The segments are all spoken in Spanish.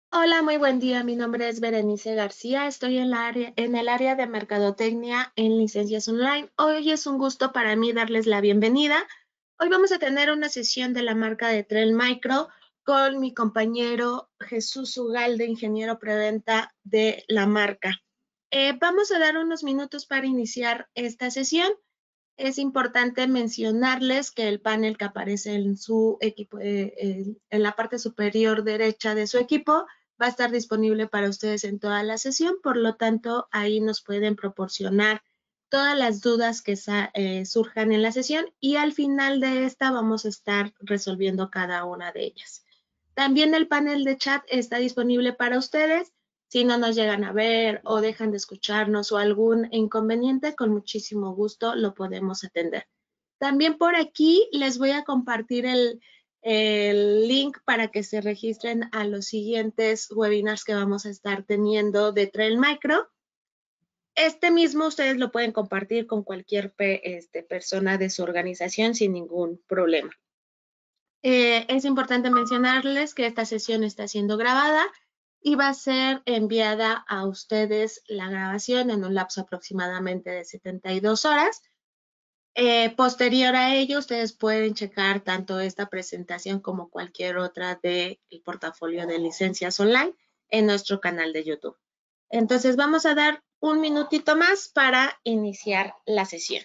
Hola, muy buen día. Mi nombre es Berenice García. Estoy en el área de mercadotecnia en licencias online. Hoy es un gusto para mí darles la bienvenida. Hoy vamos a tener una sesión de la marca de Trell Micro con mi compañero Jesús Ugalde, ingeniero preventa de la marca. Vamos a dar unos minutos para iniciar esta sesión. Es importante mencionarles que el panel que aparece en su equipo, en la parte superior derecha de su equipo, va a estar disponible para ustedes en toda la sesión. Por lo tanto, ahí nos pueden proporcionar todas las dudas que surjan en la sesión y al final de esta vamos a estar resolviendo cada una de ellas. También el panel de chat está disponible para ustedes. Si no nos llegan a ver o dejan de escucharnos o algún inconveniente, con muchísimo gusto lo podemos atender. También por aquí les voy a compartir el link para que se registren a los siguientes webinars que vamos a estar teniendo de Trell Micro. Este mismo ustedes lo pueden compartir con cualquier persona de su organización sin ningún problema. Es importante mencionarles que esta sesión está siendo grabada y va a ser enviada a ustedes la grabación en un lapso aproximadamente de 72 horas. Posterior a ello, ustedes pueden checar tanto esta presentación como cualquier otra del portafolio de licencias online en nuestro canal de YouTube. Entonces, vamos a dar un minutito más para iniciar la sesión.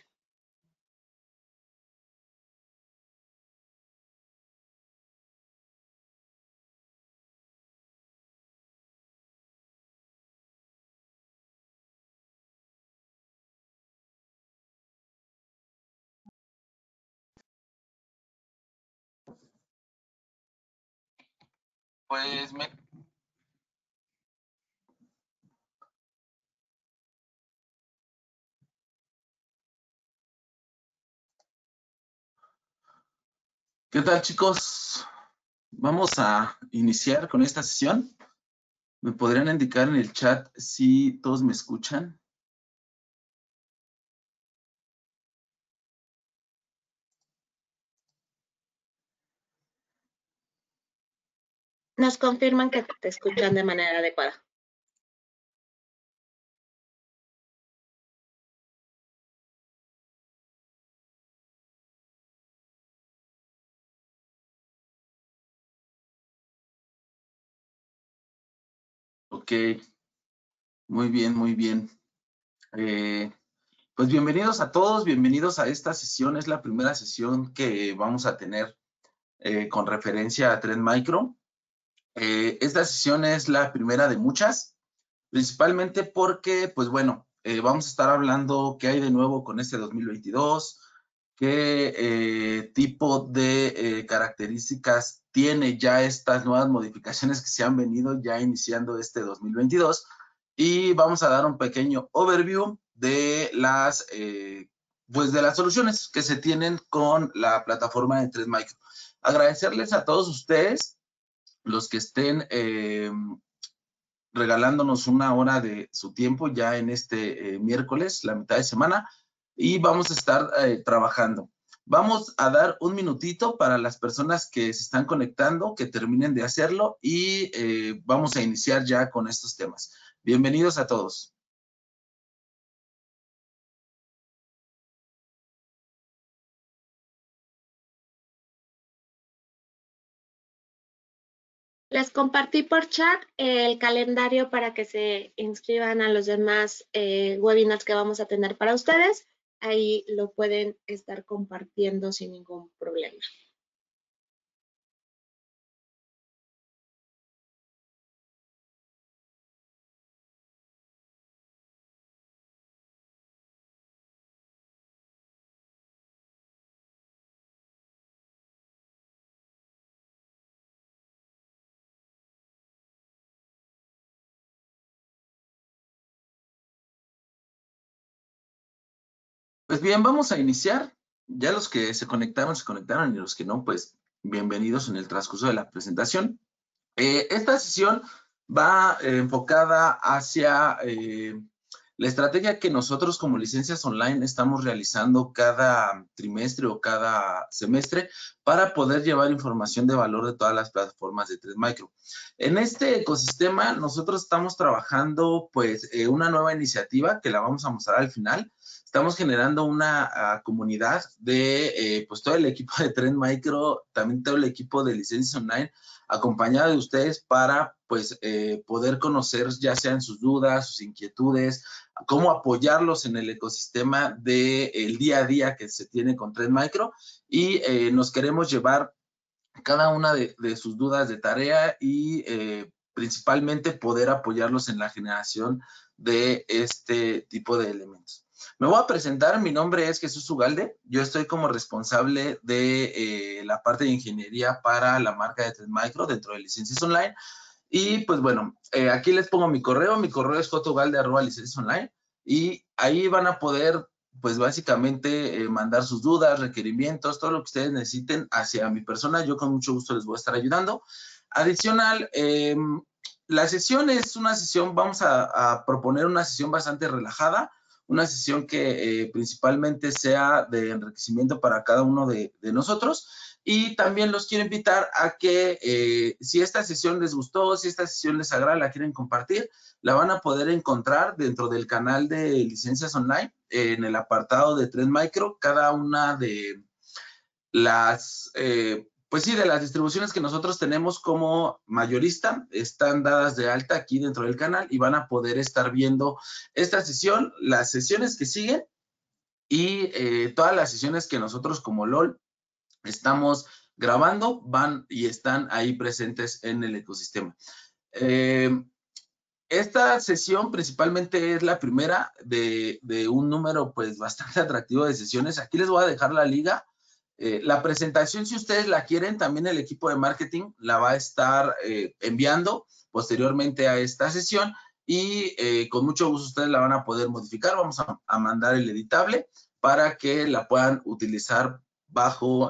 Pues me... ¿Qué tal, chicos? Vamos a iniciar con esta sesión. ¿Me podrían indicar en el chat si todos me escuchan? Nos confirman que te escuchan de manera adecuada. Ok, muy bien, muy bien. Pues bienvenidos a todos, bienvenidos a esta sesión. Es la primera sesión que vamos a tener con referencia a Trend Micro. Esta sesión es la primera de muchas, principalmente porque, pues bueno, vamos a estar hablando qué hay de nuevo con este 2022, qué tipo de características tiene ya estas nuevas modificaciones que se han venido ya iniciando este 2022 y vamos a dar un pequeño overview de pues de las soluciones que se tienen con la plataforma de Trend Micro. Agradecerles a todos ustedes los que estén regalándonos una hora de su tiempo ya en este miércoles, la mitad de semana, y vamos a estar trabajando. Vamos a dar un minutito para las personas que se están conectando, que terminen de hacerlo y vamos a iniciar ya con estos temas. Bienvenidos a todos. Les compartí por chat el calendario para que se inscriban a los demás webinars que vamos a tener para ustedes. Ahí lo pueden estar compartiendo sin ningún problema. Pues bien, vamos a iniciar. Ya los que se conectaron, y los que no, pues bienvenidos en el transcurso de la presentación. Esta sesión va enfocada hacia La estrategia que nosotros como licencias online estamos realizando cada trimestre o cada semestre para poder llevar información de valor de todas las plataformas de Trend Micro. En este ecosistema nosotros estamos trabajando pues una nueva iniciativa que la vamos a mostrar al final. Estamos generando una comunidad de pues todo el equipo de Trend Micro, también todo el equipo de licencias online, acompañado de ustedes para pues poder conocer ya sean sus dudas, sus inquietudes, cómo apoyarlos en el ecosistema del día a día que se tiene con Trend Micro y nos queremos llevar cada una de sus dudas de tarea y principalmente poder apoyarlos en la generación de este tipo de elementos. Me voy a presentar, mi nombre es Jesús Ugalde, yo estoy como responsable de la parte de ingeniería para la marca de Trend Micro dentro de Licencias Online. Y pues bueno, aquí les pongo mi correo es jotugalde@licenciasonline y ahí van a poder pues básicamente mandar sus dudas, requerimientos, todo lo que ustedes necesiten hacia mi persona. Yo con mucho gusto les voy a estar ayudando. Adicional, la sesión es una sesión, vamos a proponer una sesión bastante relajada, una sesión que principalmente sea de enriquecimiento para cada uno de nosotros. Y también los quiero invitar a que si esta sesión les gustó, si esta sesión les agrada, la quieren compartir, la van a poder encontrar dentro del canal de Licencias Online, en el apartado de Trend Micro. Cada una de las, pues sí, de las distribuciones que nosotros tenemos como mayorista están dadas de alta aquí dentro del canal y van a poder estar viendo esta sesión, las sesiones que siguen y todas las sesiones que nosotros como LOL estamos grabando, van y están ahí presentes en el ecosistema. Esta sesión principalmente es la primera de un número pues bastante atractivo de sesiones. Aquí les voy a dejar la liga. La presentación, si ustedes la quieren, también el equipo de marketing la va a estar enviando posteriormente a esta sesión y con mucho gusto ustedes la van a poder modificar. Vamos a mandar el editable para que la puedan utilizar bajo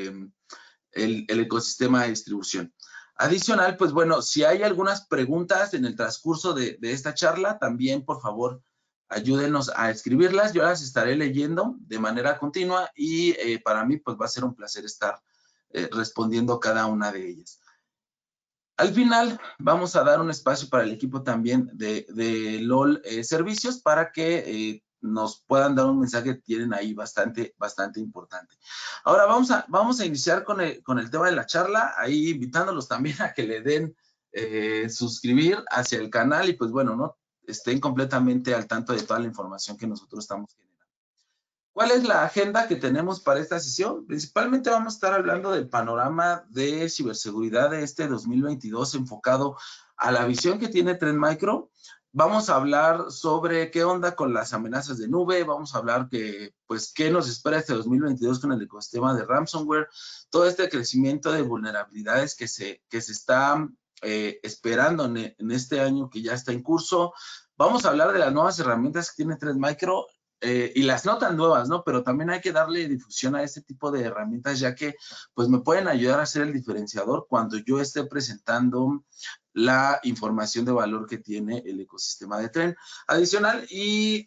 el ecosistema de distribución. Adicional, pues bueno, si hay algunas preguntas en el transcurso de esta charla, también por favor ayúdenos a escribirlas. Yo las estaré leyendo de manera continua y para mí pues va a ser un placer estar respondiendo cada una de ellas. Al final vamos a dar un espacio para el equipo también de LOL Servicios para que nos puedan dar un mensaje que tienen ahí bastante importante. Ahora vamos a iniciar con el tema de la charla, ahí invitándolos también a que le den suscribir hacia el canal y pues bueno, ¿no? Estén completamente al tanto de toda la información que nosotros estamos generando. ¿Cuál es la agenda que tenemos para esta sesión? Principalmente vamos a estar hablando del panorama de ciberseguridad de este 2022 enfocado a la visión que tiene Trend Micro. Vamos a hablar sobre qué onda con las amenazas de nube, vamos a hablar pues, qué nos espera este 2022 con el ecosistema de ransomware, todo este crecimiento de vulnerabilidades que se está esperando en este año que ya está en curso. Vamos a hablar de las nuevas herramientas que tiene Trend Micro, y las no tan nuevas, ¿no? Pero también hay que darle difusión a este tipo de herramientas, ya que pues me pueden ayudar a ser el diferenciador cuando yo esté presentando la información de valor que tiene el ecosistema de Trend. Adicional y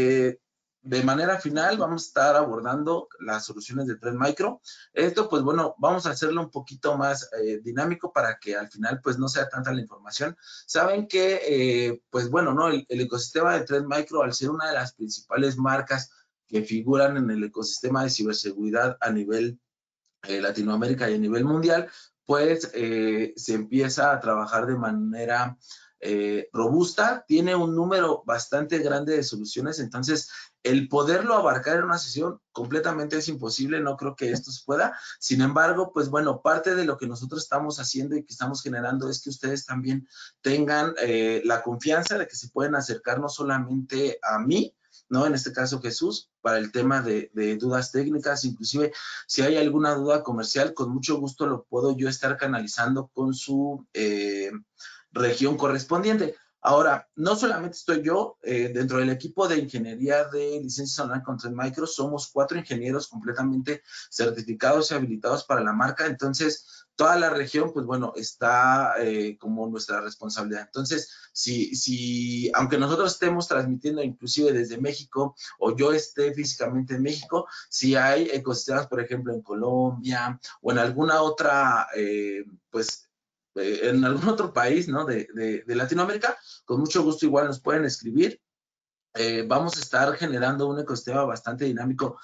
de manera final vamos a estar abordando las soluciones de Trend Micro. Esto, pues bueno, vamos a hacerlo un poquito más dinámico para que al final pues no sea tanta la información. Saben que, pues bueno, ¿no? El ecosistema de Trend Micro, al ser una de las principales marcas que figuran en el ecosistema de ciberseguridad a nivel Latinoamérica y a nivel mundial, pues se empieza a trabajar de manera robusta, tiene un número bastante grande de soluciones, entonces el poderlo abarcar en una sesión completamente es imposible, no creo que esto se pueda. Sin embargo, pues bueno, parte de lo que nosotros estamos haciendo y que estamos generando es que ustedes también tengan la confianza de que se pueden acercar no solamente a mí, ¿no? En este caso Jesús, para el tema de dudas técnicas, inclusive si hay alguna duda comercial, con mucho gusto lo puedo yo estar canalizando con su región correspondiente. Ahora, no solamente estoy yo, dentro del equipo de ingeniería de licencias online con Trend Micro, somos 4 ingenieros completamente certificados y habilitados para la marca, entonces toda la región, pues bueno, está como nuestra responsabilidad. Entonces, aunque nosotros estemos transmitiendo inclusive desde México o yo esté físicamente en México, si hay ecosistemas, por ejemplo, en Colombia o en alguna otra, en algún otro país, ¿no? de Latinoamérica, con mucho gusto igual nos pueden escribir. Vamos a estar generando un ecosistema bastante dinámico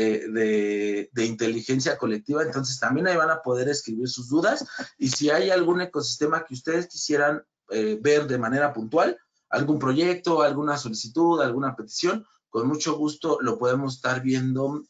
de inteligencia colectiva, entonces también ahí van a poder escribir sus dudas y si hay algún ecosistema que ustedes quisieran ver de manera puntual, algún proyecto, alguna solicitud, alguna petición, con mucho gusto lo podemos estar viendo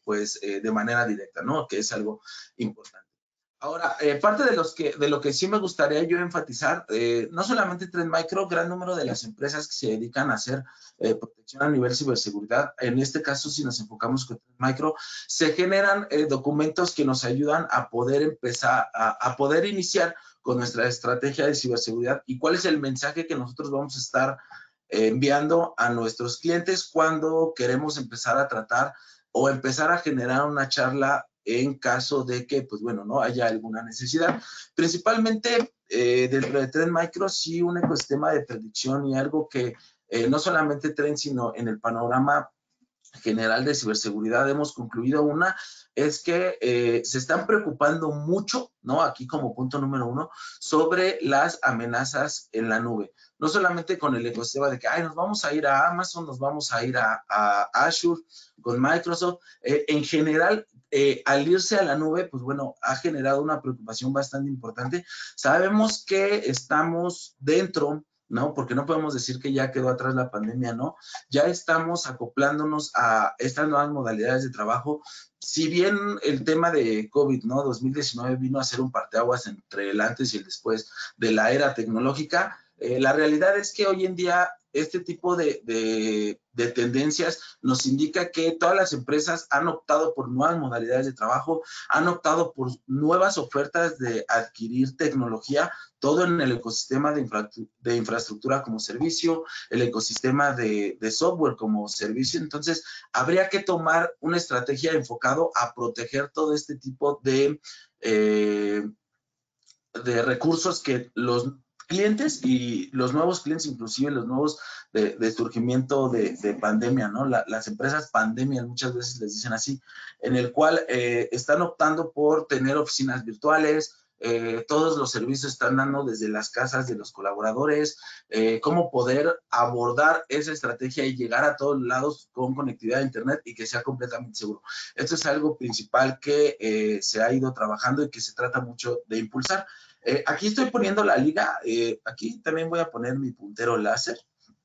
de manera directa, ¿no? Que es algo importante. Ahora, parte de lo que sí me gustaría yo enfatizar, no solamente Trend Micro, gran número de las empresas que se dedican a hacer protección a nivel ciberseguridad, en este caso si nos enfocamos con Trend Micro, se generan documentos que nos ayudan a poder empezar, a poder iniciar con nuestra estrategia de ciberseguridad y cuál es el mensaje que nosotros vamos a estar enviando a nuestros clientes cuando queremos empezar a tratar o empezar a generar una charla en caso de que, pues bueno, no haya alguna necesidad. Principalmente dentro de Trend Micro, sí un ecosistema de predicción y algo que no solamente Trend, sino en el panorama general de ciberseguridad hemos concluido una, es que se están preocupando mucho, ¿no? Aquí como punto número 1, sobre las amenazas en la nube. No solamente con el ecosistema de que, nos vamos a ir a Amazon, nos vamos a ir a Azure, con Microsoft. En general, al irse a la nube, pues bueno, ha generado una preocupación bastante importante. Sabemos que estamos dentro, ¿no? Porque no podemos decir que ya quedó atrás la pandemia, ¿no? Ya estamos acoplándonos a estas nuevas modalidades de trabajo. Si bien el tema de COVID, ¿no? 2019 vino a ser un parteaguas entre el antes y el después de la era tecnológica, la realidad es que hoy en día este tipo de tendencias nos indica que todas las empresas han optado por nuevas modalidades de trabajo, han optado por nuevas ofertas de adquirir tecnología, todo en el ecosistema de infraestructura como servicio, el ecosistema de software como servicio. Entonces, habría que tomar una estrategia enfocado a proteger todo este tipo de recursos que los clientes y los nuevos clientes, inclusive los nuevos de surgimiento de pandemia, ¿no? Las empresas pandemias muchas veces les dicen así, en el cual están optando por tener oficinas virtuales, todos los servicios están dando desde las casas de los colaboradores, cómo poder abordar esa estrategia y llegar a todos lados con conectividad a internet y que sea completamente seguro. Esto es algo principal que se ha ido trabajando y que se trata mucho de impulsar. Aquí estoy poniendo la liga, aquí también voy a poner mi puntero láser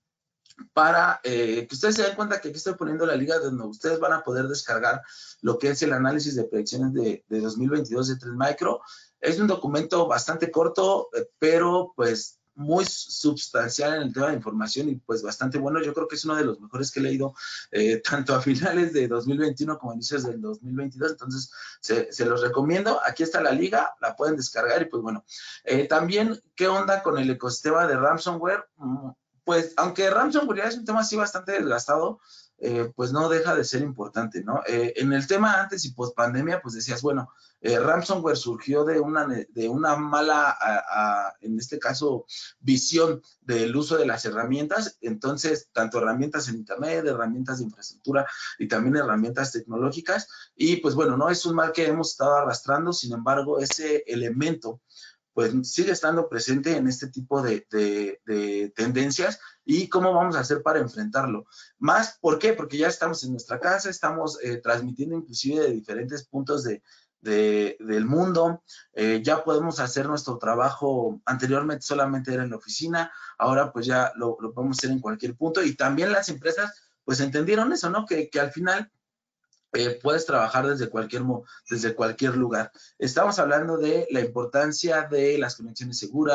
para que ustedes se den cuenta que aquí estoy poniendo la liga donde ustedes van a poder descargar lo que es el análisis de predicciones de 2022 de Trend Micro. Es un documento bastante corto, pero pues muy sustancial en el tema de información y pues bastante bueno. Yo creo que es uno de los mejores que he leído tanto a finales de 2021 como a inicios del 2022. Entonces, se los recomiendo. Aquí está la liga, la pueden descargar y pues bueno. También, ¿qué onda con el ecosistema de ransomware? Pues, aunque ransomware es un tema así bastante desgastado, pues no deja de ser importante, ¿no? En el tema antes y post pandemia, pues decías, bueno, ransomware surgió de una mala, en este caso, visión del uso de las herramientas, entonces, tanto herramientas en internet, herramientas de infraestructura y también herramientas tecnológicas, y pues bueno, no es un mal que hemos estado arrastrando, sin embargo, ese elemento pues sigue estando presente en este tipo de tendencias y cómo vamos a hacer para enfrentarlo. Más, ¿por qué? Porque ya estamos en nuestra casa, estamos transmitiendo inclusive de diferentes puntos del mundo, ya podemos hacer nuestro trabajo, anteriormente solamente era en la oficina, ahora pues ya lo podemos hacer en cualquier punto y también las empresas pues entendieron eso, ¿no? Que al final puedes trabajar desde cualquier lugar. Estamos hablando de la importancia de las conexiones seguras,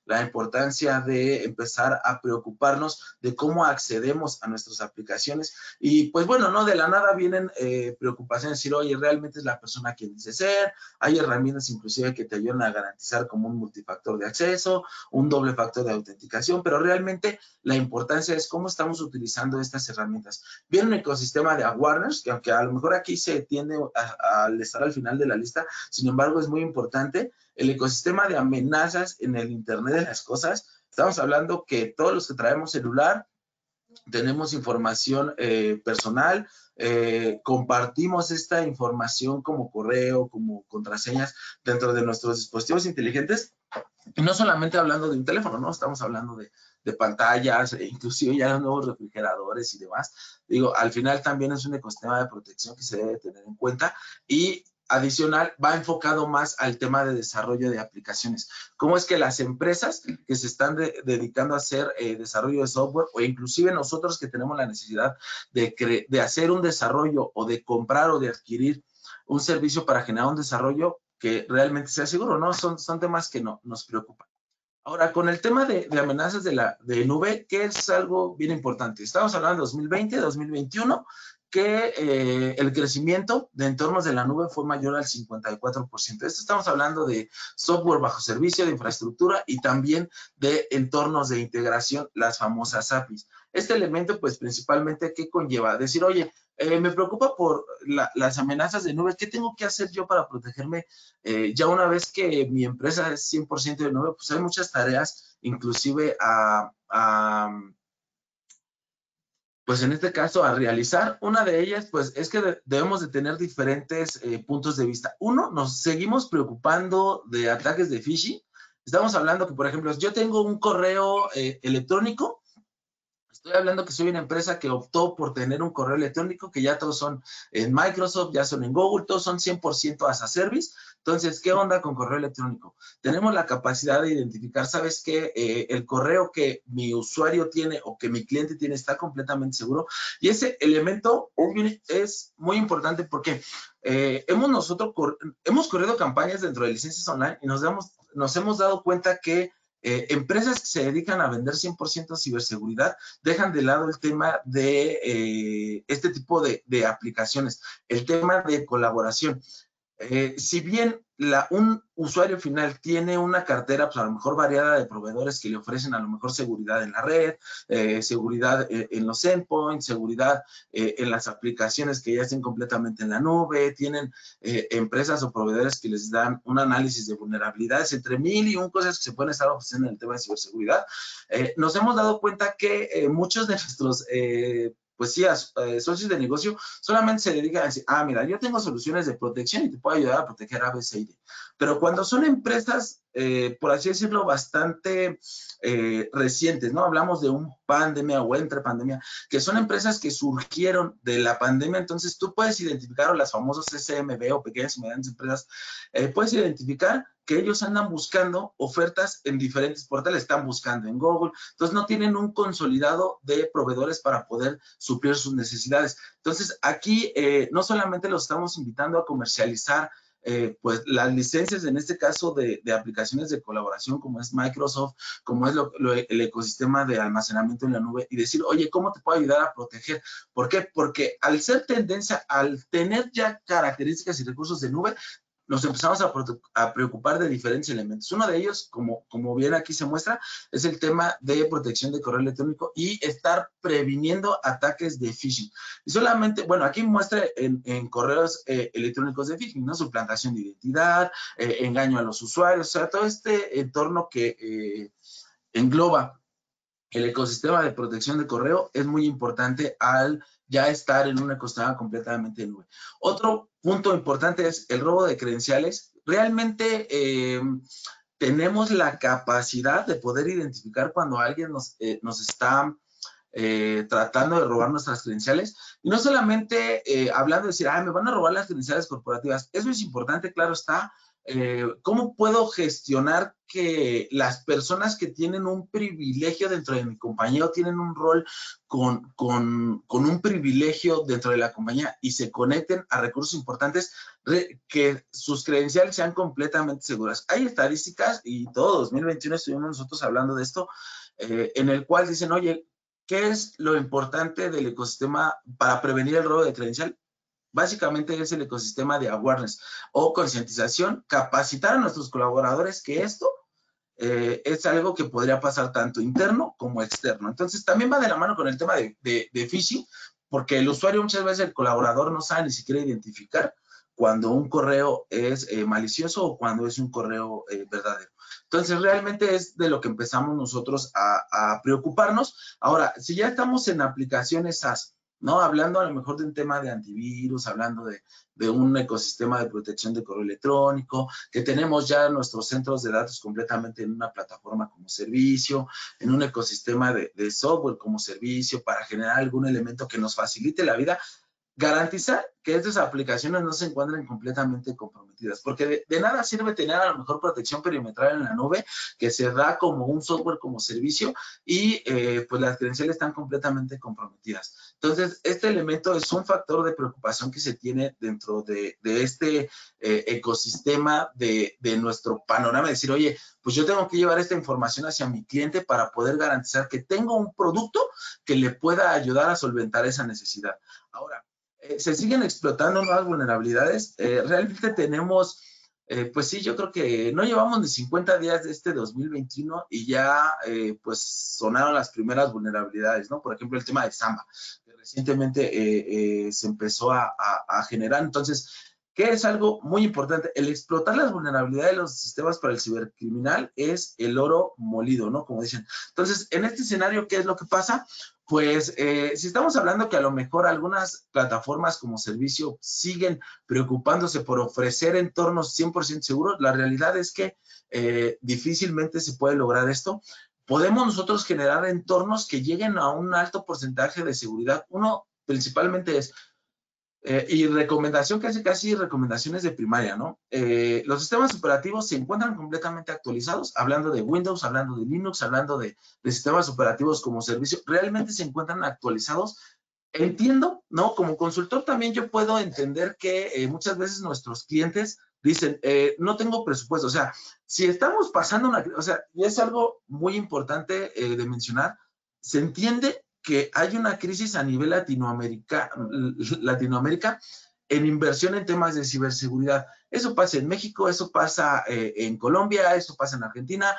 la importancia de empezar a preocuparnos de cómo accedemos a nuestras aplicaciones. Y pues bueno, no de la nada vienen preocupaciones, decir, oye, realmente es la persona quien dice ser. Hay herramientas inclusive que te ayudan a garantizar como un multifactor de acceso, un doble factor de autenticación, pero realmente la importancia es cómo estamos utilizando estas herramientas. Viene un ecosistema de awareness, que aunque a lo mejor aquí se tiende al estar al final de la lista, sin embargo es muy importante. El ecosistema de amenazas en el Internet de las cosas. Estamos hablando que todos los que traemos celular tenemos información personal, compartimos esta información como correo, como contraseñas dentro de nuestros dispositivos inteligentes. Y no solamente hablando de un teléfono, ¿no? Estamos hablando de pantallas, inclusive ya los nuevos refrigeradores y demás. Digo, al final también es un ecosistema de protección que se debe tener en cuenta y adicional va enfocado más al tema de desarrollo de aplicaciones. ¿Cómo es que las empresas que se están dedicando a hacer desarrollo de software o inclusive nosotros que tenemos la necesidad de hacer un desarrollo o de comprar o de adquirir un servicio para generar un desarrollo que realmente sea seguro, ¿no? Son temas que nos preocupan. Ahora, con el tema de amenazas de nube, que es algo bien importante. Estamos hablando de 2020, 2021, que el crecimiento de entornos de la nube fue mayor al 54%. Esto estamos hablando de software bajo servicio, de infraestructura y también de entornos de integración, las famosas APIs. Este elemento, pues, principalmente, ¿qué conlleva? Decir, oye, me preocupa por las amenazas de nube. ¿Qué tengo que hacer yo para protegerme? Ya una vez que mi empresa es 100% de nube, pues hay muchas tareas, inclusive pues en este caso a realizar. Una de ellas, pues es que debemos de tener diferentes puntos de vista. Uno, nos seguimos preocupando de ataques de phishing. Estamos hablando que, por ejemplo, yo tengo un correo electrónico. Estoy hablando que soy una empresa que optó por tener un correo electrónico, que ya todos son en Microsoft, ya son en Google, todos son 100% as a service. Entonces, ¿qué onda con correo electrónico? Tenemos la capacidad de identificar, ¿sabes qué? El correo que mi usuario tiene o que mi cliente tiene está completamente seguro. Y ese elemento es muy importante porque hemos corrido campañas dentro de licencias online y nos hemos dado cuenta que empresas que se dedican a vender 100% ciberseguridad dejan de lado el tema de este tipo de aplicaciones, el tema de colaboración. Si bien un usuario final tiene una cartera, pues a lo mejor variada de proveedores que le ofrecen a lo mejor seguridad en la red, seguridad en los endpoints, seguridad en las aplicaciones que ya estén completamente en la nube, tienen empresas o proveedores que les dan un análisis de vulnerabilidades, entre 1000 y 1 cosas que se pueden estar ofreciendo en el tema de ciberseguridad. Nos hemos dado cuenta que muchos de nuestros pues sí, socios de negocio solamente se dedican a decir, mira, yo tengo soluciones de protección y te puedo ayudar a proteger A, B, C y D. Pero cuando son empresas, por así decirlo, bastante recientes, ¿no? Hablamos de un pandemia o entre pandemia, que son empresas que surgieron de la pandemia, entonces tú puedes identificar, o las famosas SMB o pequeñas y medianas empresas, puedes identificar que ellos andan buscando ofertas en diferentes portales, están buscando en Google, entonces no tienen un consolidado de proveedores para poder suplir sus necesidades. Entonces aquí no solamente los estamos invitando a comercializar pues las licencias, en este caso de aplicaciones de colaboración como es Microsoft, como es el ecosistema de almacenamiento en la nube y decir, oye, ¿cómo te puedo ayudar a proteger? ¿Por qué? Porque al ser tendencia, al tener ya características y recursos de nube, nos empezamos a preocupar de diferentes elementos. Uno de ellos, como bien aquí se muestra, es el tema de protección de correo electrónico y estar previniendo ataques de phishing. Y solamente, bueno, aquí muestra en correos electrónicos de phishing, ¿no? Suplantación de identidad, engaño a los usuarios, o sea, todo este entorno que engloba el ecosistema de protección de correo es muy importante al ya estar en un ecosistema completamente de nube. Otro punto importante es el robo de credenciales. Realmente tenemos la capacidad de poder identificar cuando alguien nos está tratando de robar nuestras credenciales. Y no solamente hablando de decir, me van a robar las credenciales corporativas. Eso es importante, claro está, ¿cómo puedo gestionar que las personas que tienen un privilegio dentro de mi compañía o tienen un rol con un privilegio dentro de la compañía y se conecten a recursos importantes, que sus credenciales sean completamente seguras? Hay estadísticas, y todo 2021 estuvimos nosotros hablando de esto, en el cual dicen, oye, ¿qué es lo importante del ecosistema para prevenir el robo de credencial? Básicamente es el ecosistema de awareness o concientización, capacitar a nuestros colaboradores que esto es algo que podría pasar tanto interno como externo. Entonces, también va de la mano con el tema de phishing, porque el usuario muchas veces, el colaborador, no sabe ni siquiera identificar cuando un correo es malicioso o cuando es un correo verdadero. Entonces, realmente es de lo que empezamos nosotros a preocuparnos. Ahora, si ya estamos en aplicaciones SaaS, ¿no? Hablando a lo mejor de un tema de antivirus, hablando de un ecosistema de protección de correo electrónico, que tenemos ya nuestros centros de datos completamente en una plataforma como servicio, en un ecosistema de software como servicio, para generar algún elemento que nos facilite la vida. Garantizar que estas aplicaciones no se encuentren completamente comprometidas, porque de nada sirve tener a lo mejor protección perimetral en la nube, que se da como un software como servicio, y pues las credenciales están completamente comprometidas. Entonces, este elemento es un factor de preocupación que se tiene dentro de este ecosistema de nuestro panorama, decir, oye, pues yo tengo que llevar esta información hacia mi cliente para poder garantizar que tengo un producto que le pueda ayudar a solventar esa necesidad. Ahora, se siguen explotando nuevas vulnerabilidades. Realmente tenemos, pues sí, yo creo que no llevamos ni 50 días de este 2021 y ya pues sonaron las primeras vulnerabilidades, ¿no? Por ejemplo, el tema de Samba, que recientemente se empezó a generar. Entonces, ¿qué es algo muy importante? El explotar las vulnerabilidades de los sistemas para el cibercriminal es el oro molido, ¿no? Como dicen. Entonces, en este escenario, ¿qué es lo que pasa? Pues si estamos hablando que a lo mejor algunas plataformas como servicio siguen preocupándose por ofrecer entornos 100% seguros, la realidad es que difícilmente se puede lograr esto. Podemos nosotros generar entornos que lleguen a un alto porcentaje de seguridad. Uno principalmente es y recomendación, casi recomendaciones de primaria, ¿no? Los sistemas operativos se encuentran completamente actualizados, hablando de Windows, hablando de Linux, hablando de sistemas operativos como servicio, realmente se encuentran actualizados. Entiendo, ¿no? Como consultor también yo puedo entender que muchas veces nuestros clientes dicen, no tengo presupuesto. O sea, si estamos pasando una, o sea, y es algo muy importante de mencionar, se entiende que hay una crisis a nivel Latinoamérica en inversión en temas de ciberseguridad. Eso pasa en México, eso pasa en Colombia, eso pasa en Argentina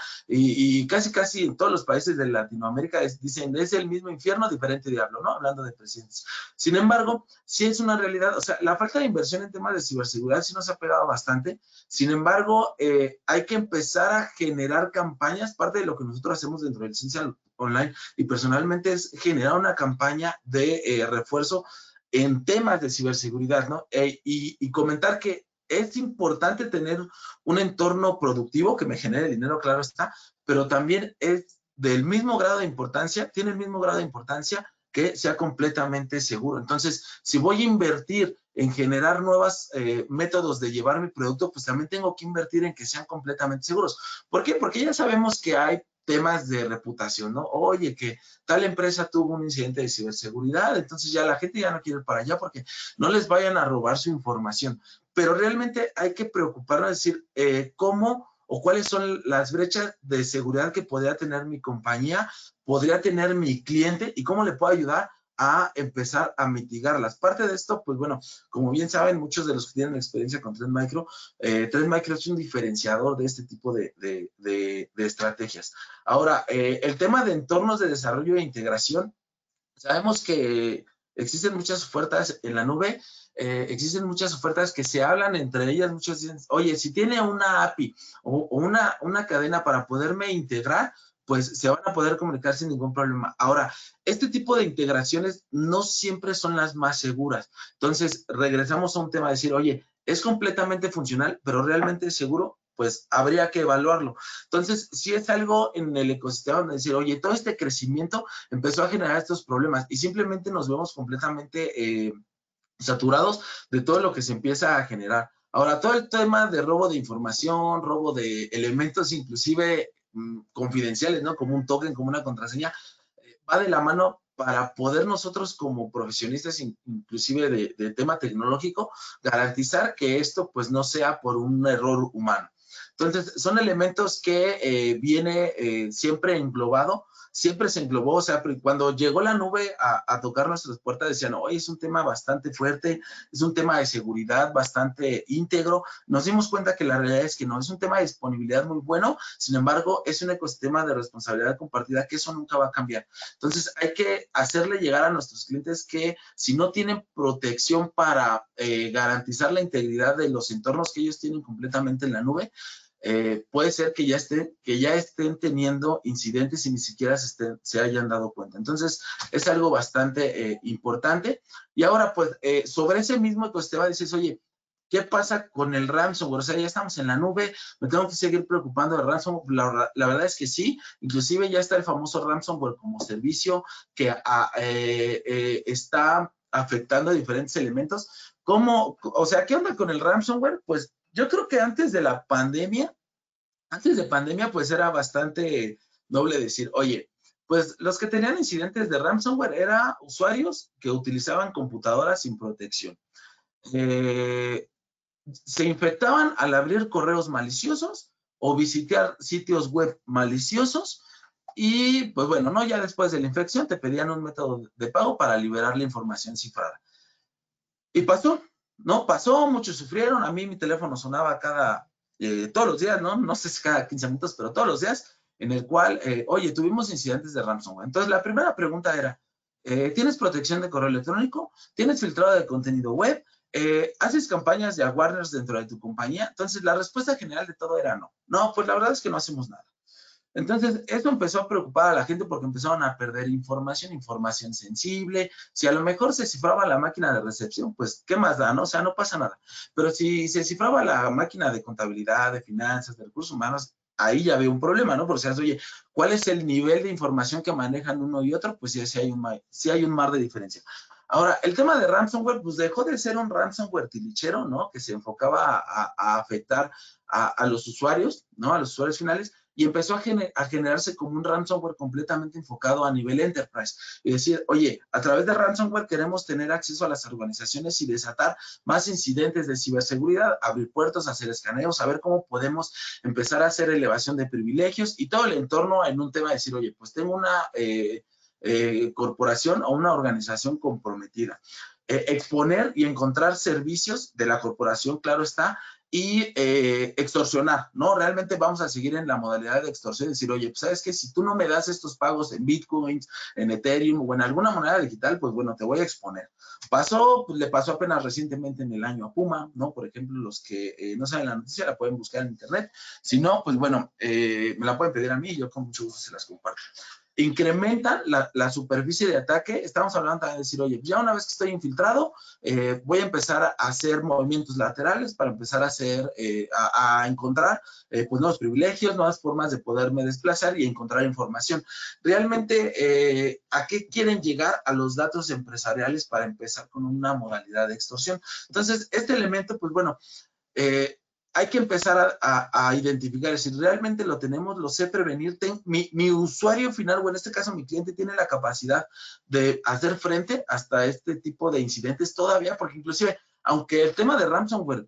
y casi en todos los países de Latinoamérica dicen, es el mismo infierno, diferente diablo, ¿no? Hablando de presidentes. Sin embargo, sí es una realidad, o sea, la falta de inversión en temas de ciberseguridad sí nos ha pegado bastante. Sin embargo, hay que empezar a generar campañas. Parte de lo que nosotros hacemos dentro del Ciencia Online y personalmente es generar una campaña de refuerzo en temas de ciberseguridad, ¿no? Y comentar que es importante tener un entorno productivo que me genere dinero, claro está, pero también es del mismo grado de importancia, tiene el mismo grado de importancia que sea completamente seguro. Entonces, si voy a invertir en generar nuevos métodos de llevar mi producto, pues también tengo que invertir en que sean completamente seguros. ¿Por qué? Porque ya sabemos que hay temas de reputación, ¿no? Oye, que tal empresa tuvo un incidente de ciberseguridad, entonces ya la gente ya no quiere ir para allá porque no les vayan a robar su información. Pero realmente hay que preocuparnos de decir cómo o cuáles son las brechas de seguridad que podría tener mi compañía, podría tener mi cliente y cómo le puedo ayudar a empezar a mitigarlas. Parte de esto, pues bueno, como bien saben muchos de los que tienen experiencia con Trend Micro, Trend Micro es un diferenciador de este tipo de estrategias. Ahora, el tema de entornos de desarrollo e integración, sabemos que existen muchas ofertas en la nube, existen muchas ofertas que se hablan entre ellas, muchos dicen, oye, si tiene una API o una cadena para poderme integrar, pues se van a poder comunicar sin ningún problema. Ahora, este tipo de integraciones no siempre son las más seguras. Entonces, regresamos a un tema de decir, oye, es completamente funcional, pero realmente es seguro, pues habría que evaluarlo. Entonces, si es algo en el ecosistema donde decir, oye, todo este crecimiento empezó a generar estos problemas y simplemente nos vemos completamente saturados de todo lo que se empieza a generar. Ahora, todo el tema de robo de información, robo de elementos inclusive confidenciales, ¿no? Como un token, como una contraseña, va de la mano para poder nosotros como profesionistas, inclusive de tema tecnológico, garantizar que esto pues no sea por un error humano. Entonces, son elementos que viene siempre englobado, siempre se englobó, o sea, cuando llegó la nube a tocar nuestras puertas decían, oye, es un tema bastante fuerte, es un tema de seguridad bastante íntegro. Nos dimos cuenta que la realidad es que no, es un tema de disponibilidad muy bueno, sin embargo, es un ecosistema de responsabilidad compartida que eso nunca va a cambiar. Entonces, hay que hacerle llegar a nuestros clientes que si no tienen protección para garantizar la integridad de los entornos que ellos tienen completamente en la nube, puede ser que ya estén teniendo incidentes y ni siquiera se hayan dado cuenta. Entonces, es algo bastante importante. Y ahora, pues, sobre ese mismo ecosistema dices, oye, ¿qué pasa con el ransomware? O sea, ya estamos en la nube, me tengo que seguir preocupando de ransomware. La verdad es que sí, inclusive ya está el famoso ransomware como servicio que está afectando a diferentes elementos. ¿Cómo? O sea, ¿qué onda con el ransomware? Pues yo creo que antes de pandemia, pues era bastante noble decir, oye, pues los que tenían incidentes de ransomware eran usuarios que utilizaban computadoras sin protección. Se infectaban al abrir correos maliciosos o visitar sitios web maliciosos y pues bueno, no, ya después de la infección te pedían un método de pago para liberar la información cifrada. Y pasó, ¿no? Pasó, muchos sufrieron, a mí mi teléfono sonaba todos los días, ¿no? No sé si cada 15 minutos, pero todos los días, en el cual, oye, tuvimos incidentes de ransomware. Entonces, la primera pregunta era, ¿tienes protección de correo electrónico? ¿Tienes filtrado de contenido web? ¿Haces campañas de awareness dentro de tu compañía? Entonces, la respuesta general de todo era no. No, pues la verdad es que no hacemos nada. Entonces, esto empezó a preocupar a la gente porque empezaron a perder información sensible. Si a lo mejor se cifraba la máquina de recepción, pues, ¿qué más da, no? O sea, no pasa nada. Pero si se cifraba la máquina de contabilidad, de finanzas, de recursos humanos, ahí ya había un problema, ¿no? Porque si oye, ¿cuál es el nivel de información que manejan uno y otro? Pues sí hay un mar de diferencia. Ahora, el tema de ransomware, pues dejó de ser un ransomware tilichero, ¿no? Que se enfocaba a afectar a los usuarios, ¿no? A los usuarios finales, y empezó a generarse como un ransomware completamente enfocado a nivel enterprise. Y decir, oye, a través de ransomware queremos tener acceso a las organizaciones y desatar más incidentes de ciberseguridad, abrir puertos, hacer escaneos, saber cómo podemos empezar a hacer elevación de privilegios y todo el entorno en un tema de decir, oye, pues tengo una corporación o una organización comprometida. Exponer y encontrar servicios de la corporación, claro está, y extorsionar, ¿no? Realmente vamos a seguir en la modalidad de extorsión, decir, oye, pues sabes que si tú no me das estos pagos en Bitcoins, en Ethereum o en alguna moneda digital, pues bueno, te voy a exponer. Le pasó apenas recientemente en el año a Puma, ¿no? Por ejemplo, los que no saben la noticia la pueden buscar en internet. Si no, pues bueno, me la pueden pedir a mí y yo con mucho gusto se las comparto. Incrementan la superficie de ataque. Estamos hablando también de decir, oye, ya una vez que estoy infiltrado, voy a empezar a hacer movimientos laterales para empezar a encontrar pues nuevos privilegios, nuevas formas de poderme desplazar y encontrar información. Realmente, ¿a qué quieren llegar? A los datos empresariales para empezar con una modalidad de extorsión. Entonces, este elemento, pues bueno, hay que empezar a identificar si realmente lo tenemos, lo sé prevenir. Mi usuario final, o en este caso mi cliente, tiene la capacidad de hacer frente hasta este tipo de incidentes todavía, porque inclusive, aunque el tema de ransomware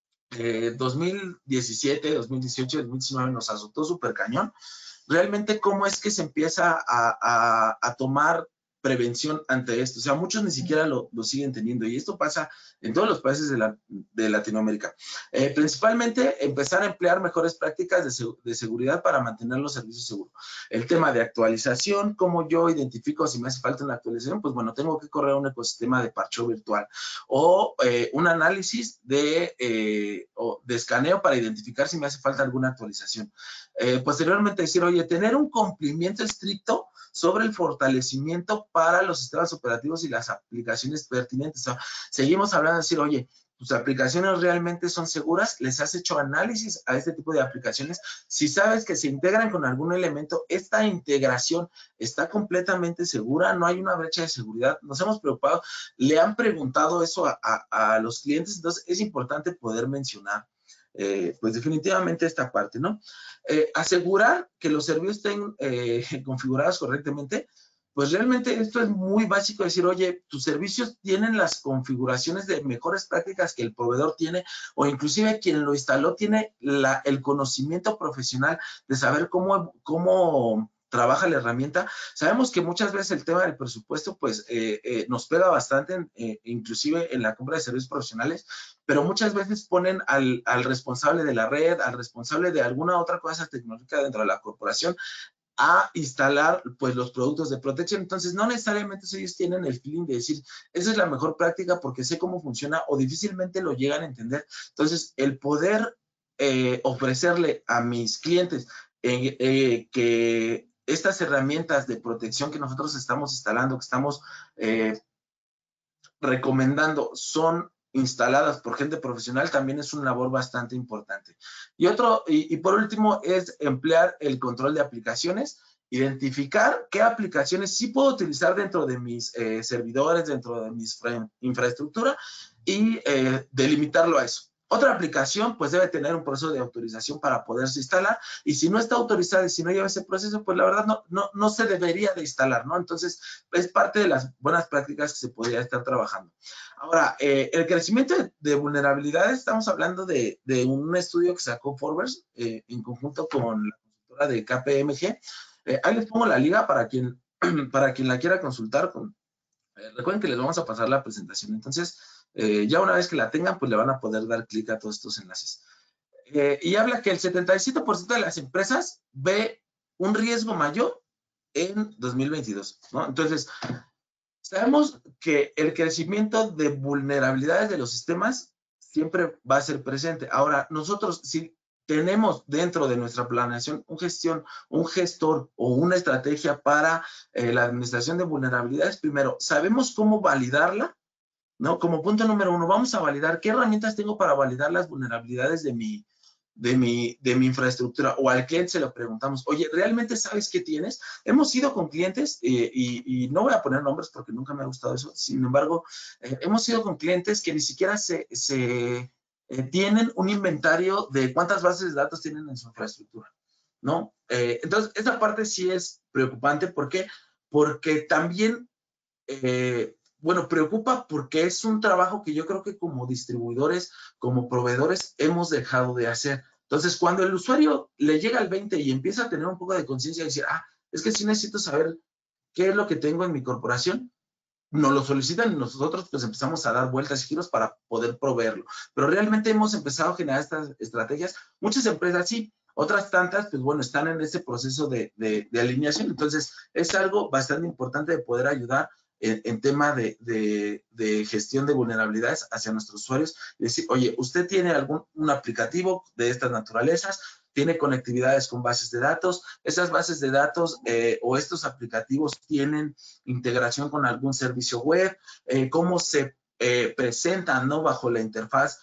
2017, 2018, 2019 nos azotó súper cañón, realmente cómo es que se empieza a tomar prevención ante esto. O sea, muchos ni siquiera lo siguen teniendo y esto pasa en todos los países de Latinoamérica. Principalmente empezar a emplear mejores prácticas de seguridad para mantener los servicios seguros. El tema de actualización, cómo yo identifico si me hace falta una actualización, pues bueno, tengo que correr un ecosistema de parcheo virtual o un análisis de escaneo para identificar si me hace falta alguna actualización. Posteriormente decir, oye, tener un cumplimiento estricto sobre el fortalecimiento para los sistemas operativos y las aplicaciones pertinentes. O sea, seguimos hablando de decir, oye, tus aplicaciones realmente son seguras, les has hecho análisis a este tipo de aplicaciones. Si sabes que se integran con algún elemento, esta integración está completamente segura, no hay una brecha de seguridad. Nos hemos preocupado, le han preguntado eso a los clientes, entonces es importante poder mencionar, pues definitivamente esta parte, ¿no? Asegurar que los servicios estén configurados correctamente. Pues realmente esto es muy básico, decir, oye, tus servicios tienen las configuraciones de mejores prácticas que el proveedor tiene, o inclusive quien lo instaló tiene el conocimiento profesional de saber cómo trabaja la herramienta. Sabemos que muchas veces el tema del presupuesto pues nos pega bastante, inclusive en la compra de servicios profesionales, pero muchas veces ponen al responsable de la red, al responsable de alguna otra cosa tecnológica dentro de la corporación a instalar pues los productos de protección. Entonces no necesariamente ellos tienen el feeling de decir esa es la mejor práctica porque sé cómo funciona, o difícilmente lo llegan a entender. Entonces el poder ofrecerle a mis clientes que estas herramientas de protección que nosotros estamos instalando, que estamos recomendando, son instaladas por gente profesional, también es una labor bastante importante. Y por último, es emplear el control de aplicaciones, identificar qué aplicaciones sí puedo utilizar dentro de mis servidores, dentro de mi infraestructura, y delimitarlo a eso. Otra aplicación pues debe tener un proceso de autorización para poderse instalar, y si no está autorizada y si no lleva ese proceso, pues la verdad no se debería de instalar, ¿no? Entonces es parte de las buenas prácticas que se podría estar trabajando. Ahora, el crecimiento de vulnerabilidades, estamos hablando de un estudio que sacó Forbes en conjunto con la consultora de KPMG. Ahí les pongo la liga para quien la quiera consultar. Recuerden que les vamos a pasar la presentación. Entonces, ya una vez que la tengan, pues le van a poder dar clic a todos estos enlaces. Y habla que el 77% de las empresas ve un riesgo mayor en 2022, ¿no? Entonces, sabemos que el crecimiento de vulnerabilidades de los sistemas siempre va a ser presente. Ahora, nosotros, si tenemos dentro de nuestra planeación un gestor o una estrategia para la administración de vulnerabilidades, primero, sabemos cómo validarla, ¿no? Como punto número uno, vamos a validar qué herramientas tengo para validar las vulnerabilidades de mi infraestructura, o al cliente se lo preguntamos, oye, ¿realmente sabes qué tienes? Hemos ido con clientes, y no voy a poner nombres porque nunca me ha gustado eso, sin embargo, hemos ido con clientes que ni siquiera tienen un inventario de cuántas bases de datos tienen en su infraestructura, ¿no? Entonces, esa parte sí es preocupante. ¿Por qué? Porque también bueno, preocupa porque es un trabajo que yo creo que como distribuidores, como proveedores, hemos dejado de hacer. Entonces, cuando el usuario le llega al 20 y empieza a tener un poco de conciencia y decir, es que sí necesito saber qué es lo que tengo en mi corporación, nos lo solicitan y nosotros pues empezamos a dar vueltas y giros para poder proveerlo. Pero realmente hemos empezado a generar estas estrategias. Muchas empresas sí, otras tantas, pues bueno, están en ese proceso de alineación. Entonces, es algo bastante importante de poder ayudar en tema de gestión de vulnerabilidades hacia nuestros usuarios. Y decir, oye, usted tiene un aplicativo de estas naturalezas, tiene conectividades con bases de datos, esas bases de datos o estos aplicativos tienen integración con algún servicio web, cómo se presentan, ¿no? Bajo la interfaz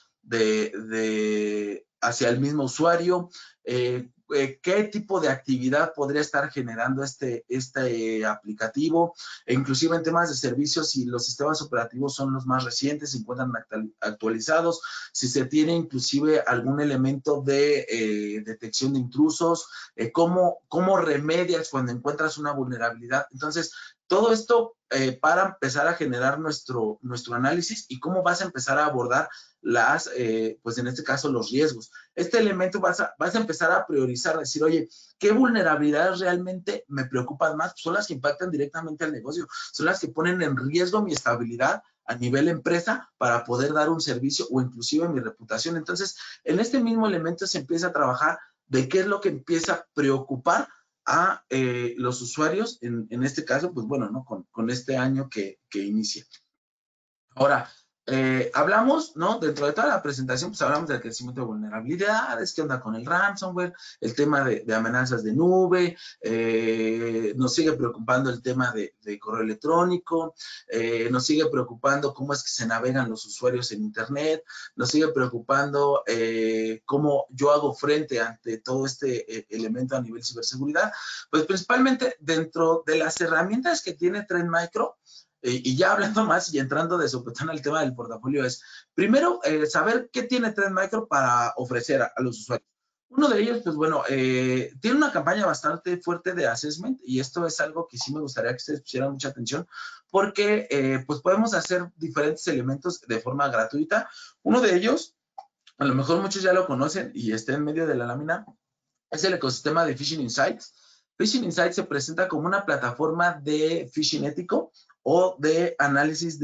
hacia el mismo usuario, qué tipo de actividad podría estar generando este aplicativo, e inclusive en temas de servicios, si los sistemas operativos son los más recientes, se encuentran actualizados, si se tiene inclusive algún elemento de detección de intrusos, cómo remedias cuando encuentras una vulnerabilidad. Entonces, todo esto para empezar a generar nuestro análisis y cómo vas a empezar a abordar pues en este caso los riesgos. Este elemento vas a empezar a priorizar, decir, oye, ¿qué vulnerabilidades realmente me preocupan más? Son las que impactan directamente al negocio, son las que ponen en riesgo mi estabilidad a nivel empresa para poder dar un servicio o inclusive mi reputación. Entonces, en este mismo elemento se empieza a trabajar de qué es lo que empieza a preocupar a los usuarios, en este caso, pues bueno, ¿no? Con este año que inicia. Ahora, hablamos, ¿no? Dentro de toda la presentación, pues hablamos del crecimiento de vulnerabilidades, qué onda con el ransomware, el tema de amenazas de nube, nos sigue preocupando el tema de correo electrónico, nos sigue preocupando cómo es que se navegan los usuarios en Internet, nos sigue preocupando cómo yo hago frente ante todo este elemento a nivel ciberseguridad, pues principalmente dentro de las herramientas que tiene Trend Micro. Y ya hablando más y entrando de sopetón al tema del portafolio es, primero, saber qué tiene Trend Micro para ofrecer a los usuarios. Uno de ellos, pues bueno, tiene una campaña bastante fuerte de assessment y esto es algo que sí me gustaría que ustedes pusieran mucha atención porque pues podemos hacer diferentes elementos de forma gratuita. Uno de ellos, a lo mejor muchos ya lo conocen y está en medio de la lámina, es el ecosistema de Phishing Insights. Phishing Insights se presenta como una plataforma de phishing ético o de análisis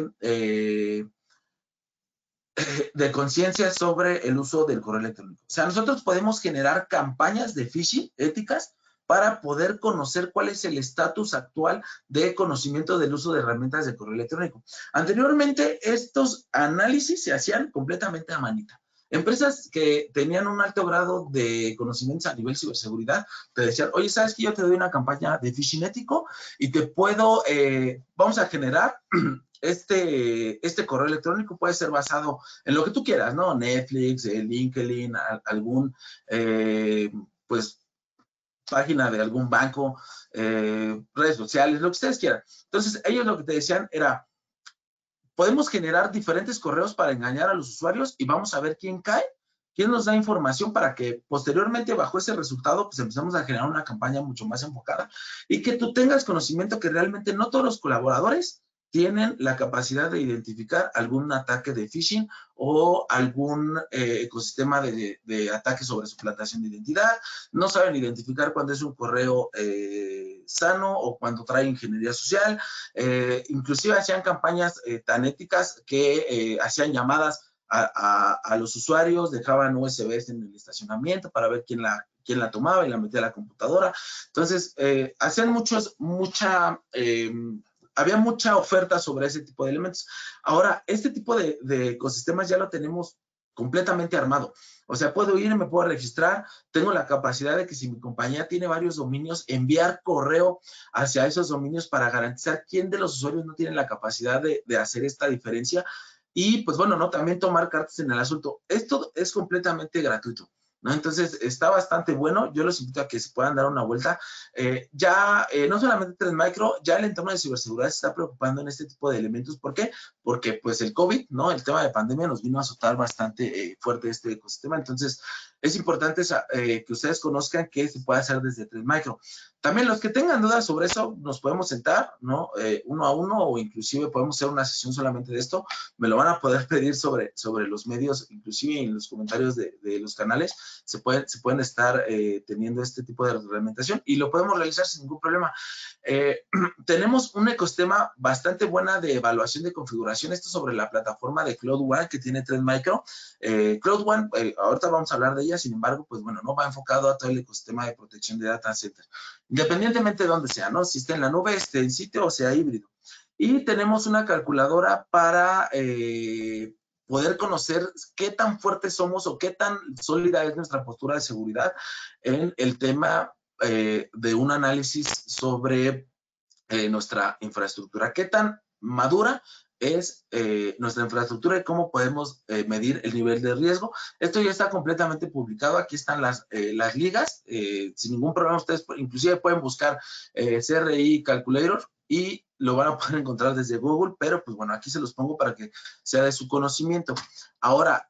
de conciencia sobre el uso del correo electrónico. O sea, nosotros podemos generar campañas de phishing éticas para poder conocer cuál es el estatus actual de conocimiento del uso de herramientas de correo electrónico. Anteriormente, estos análisis se hacían completamente a manita. Empresas que tenían un alto grado de conocimientos a nivel ciberseguridad te decían, oye, ¿sabes qué? Yo te doy una campaña de phishing ético y te puedo, vamos a generar este correo electrónico, puede ser basado en lo que tú quieras, ¿no? Netflix, LinkedIn, algún, pues, página de algún banco, redes sociales, lo que ustedes quieran. Entonces, ellos lo que te decían era, podemos generar diferentes correos para engañar a los usuarios y vamos a ver quién cae, quién nos da información para que posteriormente bajo ese resultado pues empezamos a generar una campaña mucho más enfocada y que tú tengas conocimiento que realmente no todos los colaboradores tienen la capacidad de identificar algún ataque de phishing o algún ecosistema de ataque sobre suplantación de identidad, no saben identificar cuando es un correo sano o cuando trae ingeniería social, inclusive hacían campañas tan éticas que hacían llamadas a los usuarios, dejaban USBs en el estacionamiento para ver quién la tomaba y la metía a la computadora. Entonces, hacían había mucha oferta sobre ese tipo de elementos. Ahora, este tipo de ecosistemas ya lo tenemos completamente armado. O sea, puedo ir, me puedo registrar, tengo la capacidad de que si mi compañía tiene varios dominios, enviar correo hacia esos dominios para garantizar quién de los usuarios no tiene la capacidad de hacer esta diferencia. Y pues bueno, ¿no? También tomar cartas en el asunto. Esto es completamente gratuito, ¿no? Entonces, está bastante bueno. Yo los invito a que se puedan dar una vuelta. No solamente Trend Micro, ya el entorno de ciberseguridad se está preocupando en este tipo de elementos. ¿Por qué? Porque pues el COVID, ¿no? El tema de pandemia nos vino a azotar bastante fuerte este ecosistema. Entonces, es importante que ustedes conozcan qué se puede hacer desde Trend Micro. También los que tengan dudas sobre eso, nos podemos sentar, ¿no? Uno a uno o inclusive podemos hacer una sesión solamente de esto. Me lo van a poder pedir sobre los medios, inclusive en los comentarios de los canales. Se pueden estar teniendo este tipo de reglamentación y lo podemos realizar sin ningún problema. Tenemos un ecosistema bastante buena de evaluación de configuración. Esto sobre la plataforma de Cloud One que tiene Trend Micro. Cloud One, ahorita vamos a hablar de ella, sin embargo, pues bueno, no va enfocado a todo el ecosistema de protección de data center, independientemente de dónde sea, ¿no? Si está en la nube, esté en sitio o sea híbrido. Y tenemos una calculadora para poder conocer qué tan fuertes somos o qué tan sólida es nuestra postura de seguridad en el tema de un análisis sobre nuestra infraestructura. ¿Qué tan madura es nuestra infraestructura y cómo podemos medir el nivel de riesgo? Esto ya está completamente publicado. Aquí están las ligas. Sin ningún problema, ustedes inclusive pueden buscar CRI Calculator y lo van a poder encontrar desde Google, pero pues bueno, aquí se los pongo para que sea de su conocimiento. Ahora,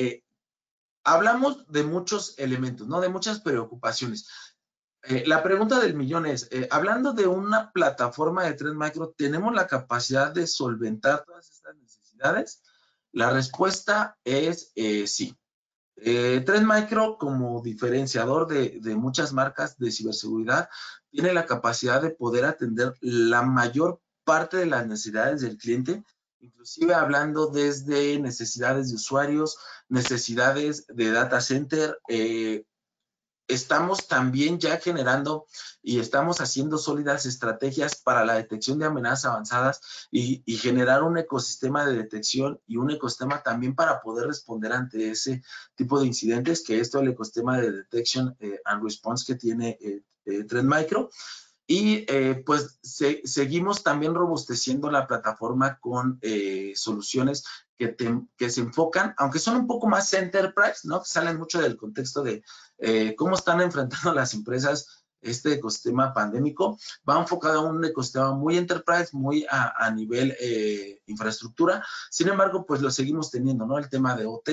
hablamos de muchos elementos, ¿no? De muchas preocupaciones. La pregunta del millón es, hablando de una plataforma de Trend Micro, ¿tenemos la capacidad de solventar todas estas necesidades? La respuesta es sí. Trend Micro, como diferenciador de muchas marcas de ciberseguridad, tiene la capacidad de poder atender la mayor parte de las necesidades del cliente, inclusive hablando desde necesidades de usuarios, necesidades de data center, estamos también ya generando y estamos haciendo sólidas estrategias para la detección de amenazas avanzadas y generar un ecosistema de detección y un ecosistema también para poder responder ante ese tipo de incidentes, que es todo el ecosistema de Detection and Response que tiene Trend Micro. Y pues seguimos también robusteciendo la plataforma con soluciones que se enfocan, aunque son un poco más enterprise, ¿no? Que salen mucho del contexto de cómo están enfrentando las empresas este ecosistema pandémico. Va enfocado a un ecosistema muy enterprise, muy a nivel infraestructura. Sin embargo, pues lo seguimos teniendo, ¿no? El tema de OT,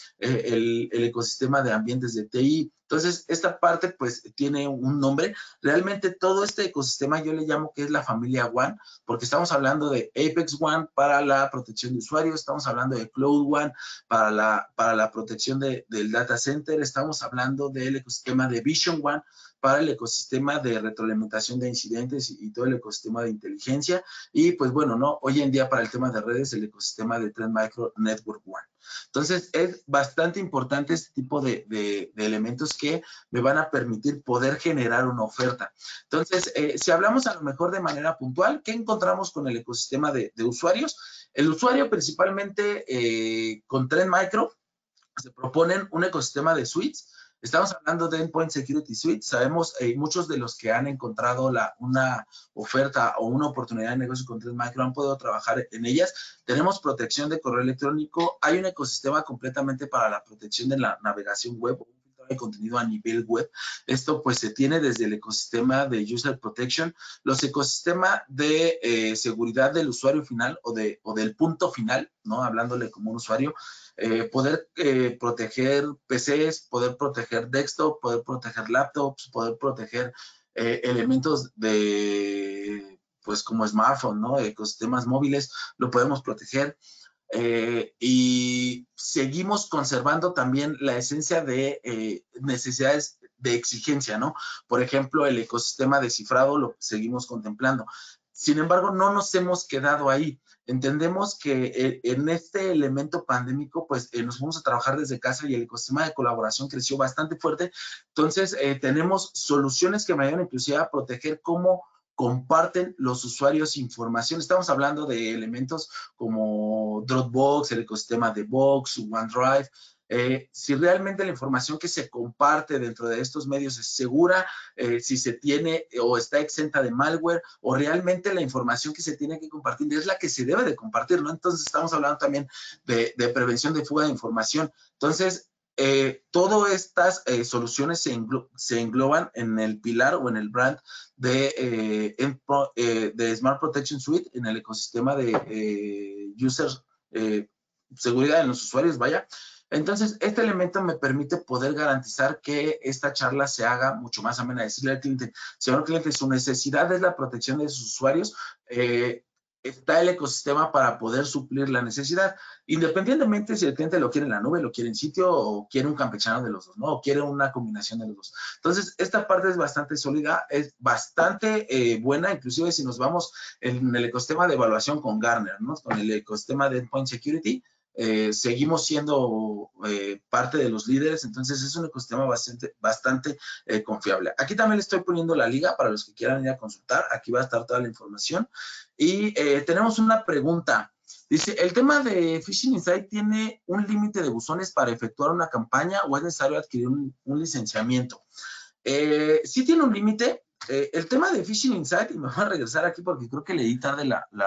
el ecosistema de ambientes de TI. Entonces, esta parte pues tiene un nombre. Realmente todo este ecosistema yo le llamo que es la familia One, porque estamos hablando de Apex One para la protección de usuarios, estamos hablando de Cloud One para la protección del data center, estamos hablando del ecosistema de Vision One para el ecosistema de retroalimentación de incidentes y todo el ecosistema de inteligencia. Y pues bueno, ¿no? Hoy en día para el tema de redes, el ecosistema de Trend Micro Network One. Entonces, es bastante importante este tipo de elementos que me van a permitir poder generar una oferta. Entonces, si hablamos a lo mejor de manera puntual, ¿qué encontramos con el ecosistema de usuarios? El usuario principalmente con Trend Micro se proponen un ecosistema de suites. Estamos hablando de Endpoint Security Suite. Sabemos, muchos de los que han encontrado una oferta o una oportunidad de negocio con Trend Micro han podido trabajar en ellas. Tenemos protección de correo electrónico. Hay un ecosistema completamente para la protección de la navegación web, de contenido a nivel web. Esto pues se tiene desde el ecosistema de User Protection, los ecosistemas de seguridad del usuario final o del punto final, ¿no? Hablándole como un usuario, poder proteger PCs, poder proteger desktop, poder proteger laptops, poder proteger elementos de, pues como smartphone, ¿no? Ecosistemas móviles, lo podemos proteger. Y seguimos conservando también la esencia de necesidades de exigencia, ¿no? Por ejemplo, el ecosistema de cifrado lo seguimos contemplando. Sin embargo, no nos hemos quedado ahí. Entendemos que en este elemento pandémico, pues nos vamos a trabajar desde casa y el ecosistema de colaboración creció bastante fuerte. Entonces, tenemos soluciones que me ayudan inclusive a proteger cómo comparten los usuarios información. Estamos hablando de elementos como Dropbox, el ecosistema de Box, OneDrive. Si realmente la información que se comparte dentro de estos medios es segura, si se tiene o está exenta de malware, o realmente la información que se tiene que compartir es la que se debe de compartir, ¿no? Entonces estamos hablando también de prevención de fuga de información. Entonces, todas estas soluciones se engloban en el pilar o en el brand de Smart Protection Suite, en el ecosistema de seguridad en los usuarios, vaya. Entonces, este elemento me permite poder garantizar que esta charla se haga mucho más amena. Decirle al cliente, señor cliente, su necesidad es la protección de sus usuarios. Está el ecosistema para poder suplir la necesidad, independientemente si el cliente lo quiere en la nube, lo quiere en sitio o quiere un campechano de los dos, ¿no? O quiere una combinación de los dos. Entonces, esta parte es bastante sólida, es bastante buena, inclusive si nos vamos en el ecosistema de evaluación con Gartner, ¿no? Con el ecosistema de Endpoint Security, seguimos siendo parte de los líderes, entonces es un ecosistema bastante confiable. Aquí también le estoy poniendo la liga para los que quieran ir a consultar, aquí va a estar toda la información. Y tenemos una pregunta. Dice, ¿el tema de Phishing Insight tiene un límite de buzones para efectuar una campaña o es necesario adquirir un licenciamiento? Sí tiene un límite. El tema de Phishing Insight, y me voy a regresar aquí porque creo que leí tarde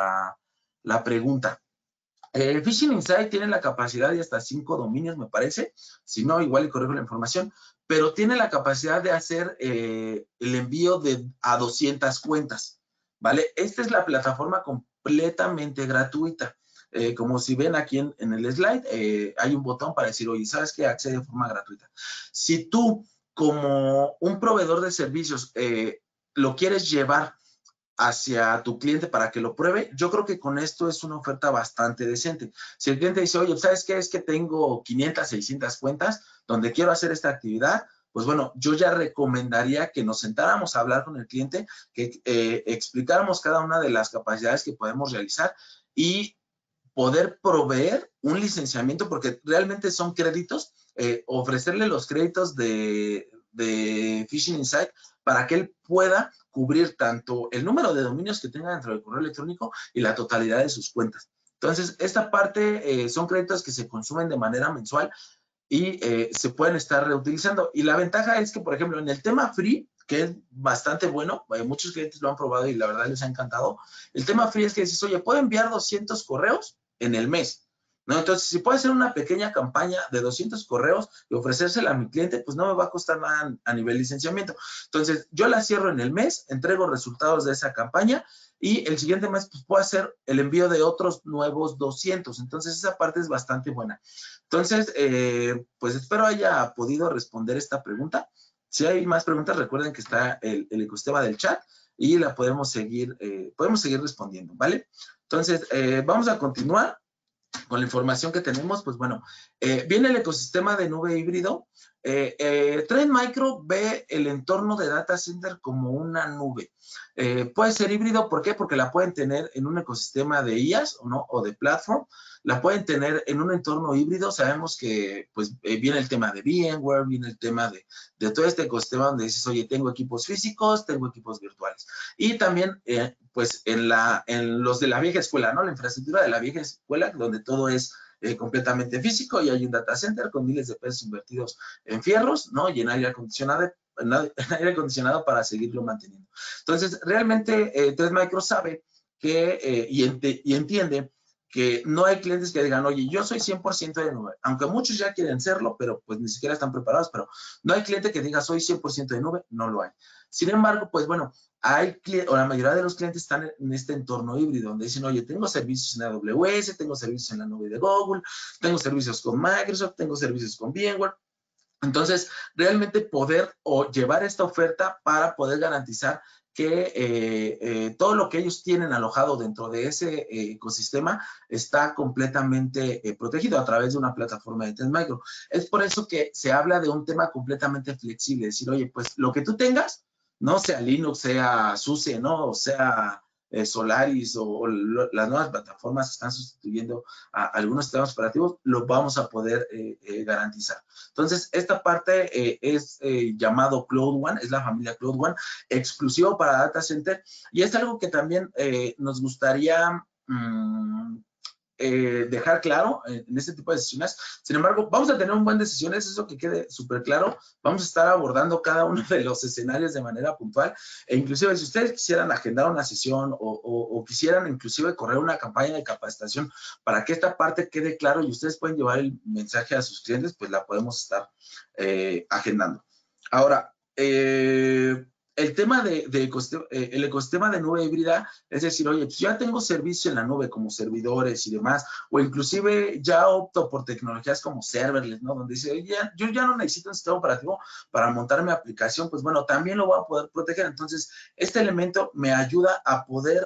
la pregunta. Phishing Insight tiene la capacidad de hasta 5 dominios, me parece. Si no, igual le corrijo la información. Pero tiene la capacidad de hacer el envío a 200 cuentas, ¿vale? Esta es la plataforma completamente gratuita. Como si ven aquí en el slide, hay un botón para decir, oye, ¿sabes qué? Accede de forma gratuita. Si tú, como un proveedor de servicios, lo quieres llevar hacia tu cliente para que lo pruebe, yo creo que con esto es una oferta bastante decente. Si el cliente dice, oye, ¿sabes qué? Es que tengo 500, 600 cuentas donde quiero hacer esta actividad, pues bueno, yo ya recomendaría que nos sentáramos a hablar con el cliente, que explicáramos cada una de las capacidades que podemos realizar y poder proveer un licenciamiento, porque realmente son créditos, ofrecerle los créditos de de Phishing Insight para que él pueda cubrir tanto el número de dominios que tenga dentro del correo electrónico y la totalidad de sus cuentas. Entonces, esta parte son créditos que se consumen de manera mensual y se pueden estar reutilizando. Y la ventaja es que, por ejemplo, en el tema free, que es bastante bueno, muchos clientes lo han probado y la verdad les ha encantado, el tema free es que dices, oye, puedo enviar 200 correos en el mes, ¿no? Entonces, si puedo hacer una pequeña campaña de 200 correos y ofrecérsela a mi cliente, pues no me va a costar nada a nivel licenciamiento. Entonces, yo la cierro en el mes, entrego resultados de esa campaña y el siguiente mes pues, puedo hacer el envío de otros nuevos 200. Entonces, esa parte es bastante buena. Entonces, pues espero haya podido responder esta pregunta. Si hay más preguntas, recuerden que está el ecosistema del chat y la podemos seguir respondiendo, ¿vale? Entonces, vamos a continuar con la información que tenemos. Pues bueno, viene el ecosistema de nube híbrido. Trend Micro ve el entorno de data center como una nube. Puede ser híbrido, ¿por qué? Porque la pueden tener en un ecosistema de IaaS, ¿no? O de platform, la pueden tener en un entorno híbrido. Sabemos que pues viene el tema de VMware, viene el tema de todo este ecosistema donde dices, oye, tengo equipos físicos, tengo equipos virtuales. Y también, pues en los de la vieja escuela, ¿no? La infraestructura de la vieja escuela, donde todo es completamente físico y hay un data center con miles de pesos invertidos en fierros, ¿no? Y en aire acondicionado para seguirlo manteniendo. Entonces, realmente, Trend Micro sabe que, y entiende que no hay clientes que digan, oye, yo soy 100% de nube, aunque muchos ya quieren serlo, pero pues ni siquiera están preparados, pero no hay cliente que diga, soy 100% de nube, no lo hay. Sin embargo, pues bueno, o la mayoría de los clientes están en este entorno híbrido, donde dicen, oye, tengo servicios en AWS, tengo servicios en la nube de Google, tengo servicios con Microsoft, tengo servicios con VMware. Entonces, realmente poder o llevar esta oferta para poder garantizar que todo lo que ellos tienen alojado dentro de ese ecosistema está completamente protegido a través de una plataforma de Trend Micro. Es por eso que se habla de un tema completamente flexible, decir, oye, pues lo que tú tengas, no sea Linux, sea SUSE, ¿no? O sea Solaris o las nuevas plataformas que están sustituyendo a algunos sistemas operativos, lo vamos a poder garantizar. Entonces, esta parte es llamado Cloud One, es la familia Cloud One, exclusivo para Data Center, y es algo que también nos gustaría dejar claro en este tipo de sesiones. Sin embargo, vamos a tener un buen de sesiones, eso que quede súper claro. Vamos a estar abordando cada uno de los escenarios de manera puntual, e inclusive si ustedes quisieran agendar una sesión o quisieran inclusive correr una campaña de capacitación para que esta parte quede claro y ustedes pueden llevar el mensaje a sus clientes, pues la podemos estar agendando. Ahora, el tema el ecosistema de nube híbrida, es decir, oye, pues ya tengo servicio en la nube como servidores y demás, o inclusive ya opto por tecnologías como serverless, ¿no? Donde dice, oye, yo ya no necesito un sistema operativo para montar mi aplicación, pues bueno, también lo voy a poder proteger. Entonces, este elemento me ayuda a poder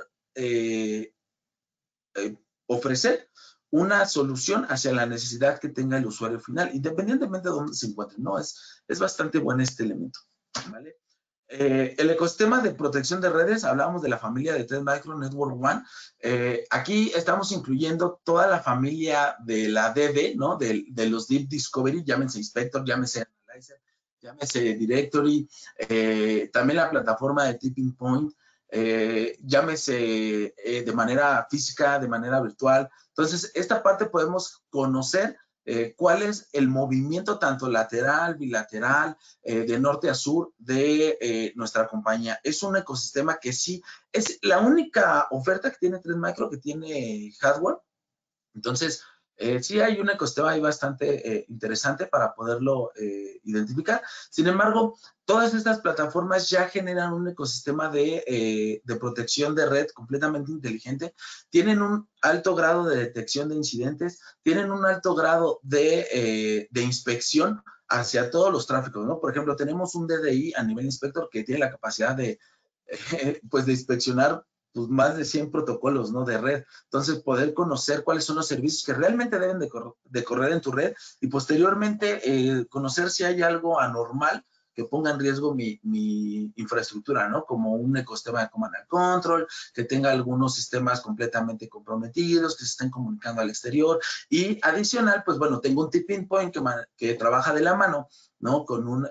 ofrecer una solución hacia la necesidad que tenga el usuario final, independientemente de dónde se encuentre, ¿no? Es bastante bueno este elemento, ¿vale? El ecosistema de protección de redes, hablábamos de la familia de Trend Micro Network One. Aquí estamos incluyendo toda la familia de la DD, ¿no? De los Deep Discovery, llámense Inspector, llámese Analyzer, llámese Directory, también la plataforma de Tipping Point, llámese de manera física, de manera virtual. Entonces, esta parte podemos conocer cuál es el movimiento tanto lateral, bilateral, de norte a sur de nuestra compañía. Es un ecosistema que sí, es la única oferta que tiene Trend Micro que tiene hardware. Entonces, sí hay un ecosistema ahí bastante interesante para poderlo identificar. Sin embargo, todas estas plataformas ya generan un ecosistema de protección de red completamente inteligente. Tienen un alto grado de detección de incidentes, tienen un alto grado de inspección hacia todos los tráficos, ¿no? Por ejemplo, tenemos un DDI a nivel inspector que tiene la capacidad de, pues de inspeccionar pues, más de 100 protocolos, ¿no? De red. Entonces, poder conocer cuáles son los servicios que realmente deben de correr en tu red y posteriormente conocer si hay algo anormal que ponga en riesgo mi infraestructura, ¿no? Como un ecosistema de command and control, que tenga algunos sistemas completamente comprometidos, que se estén comunicando al exterior. Y adicional, pues bueno, tengo un tipping point que trabaja de la mano, ¿no? Con un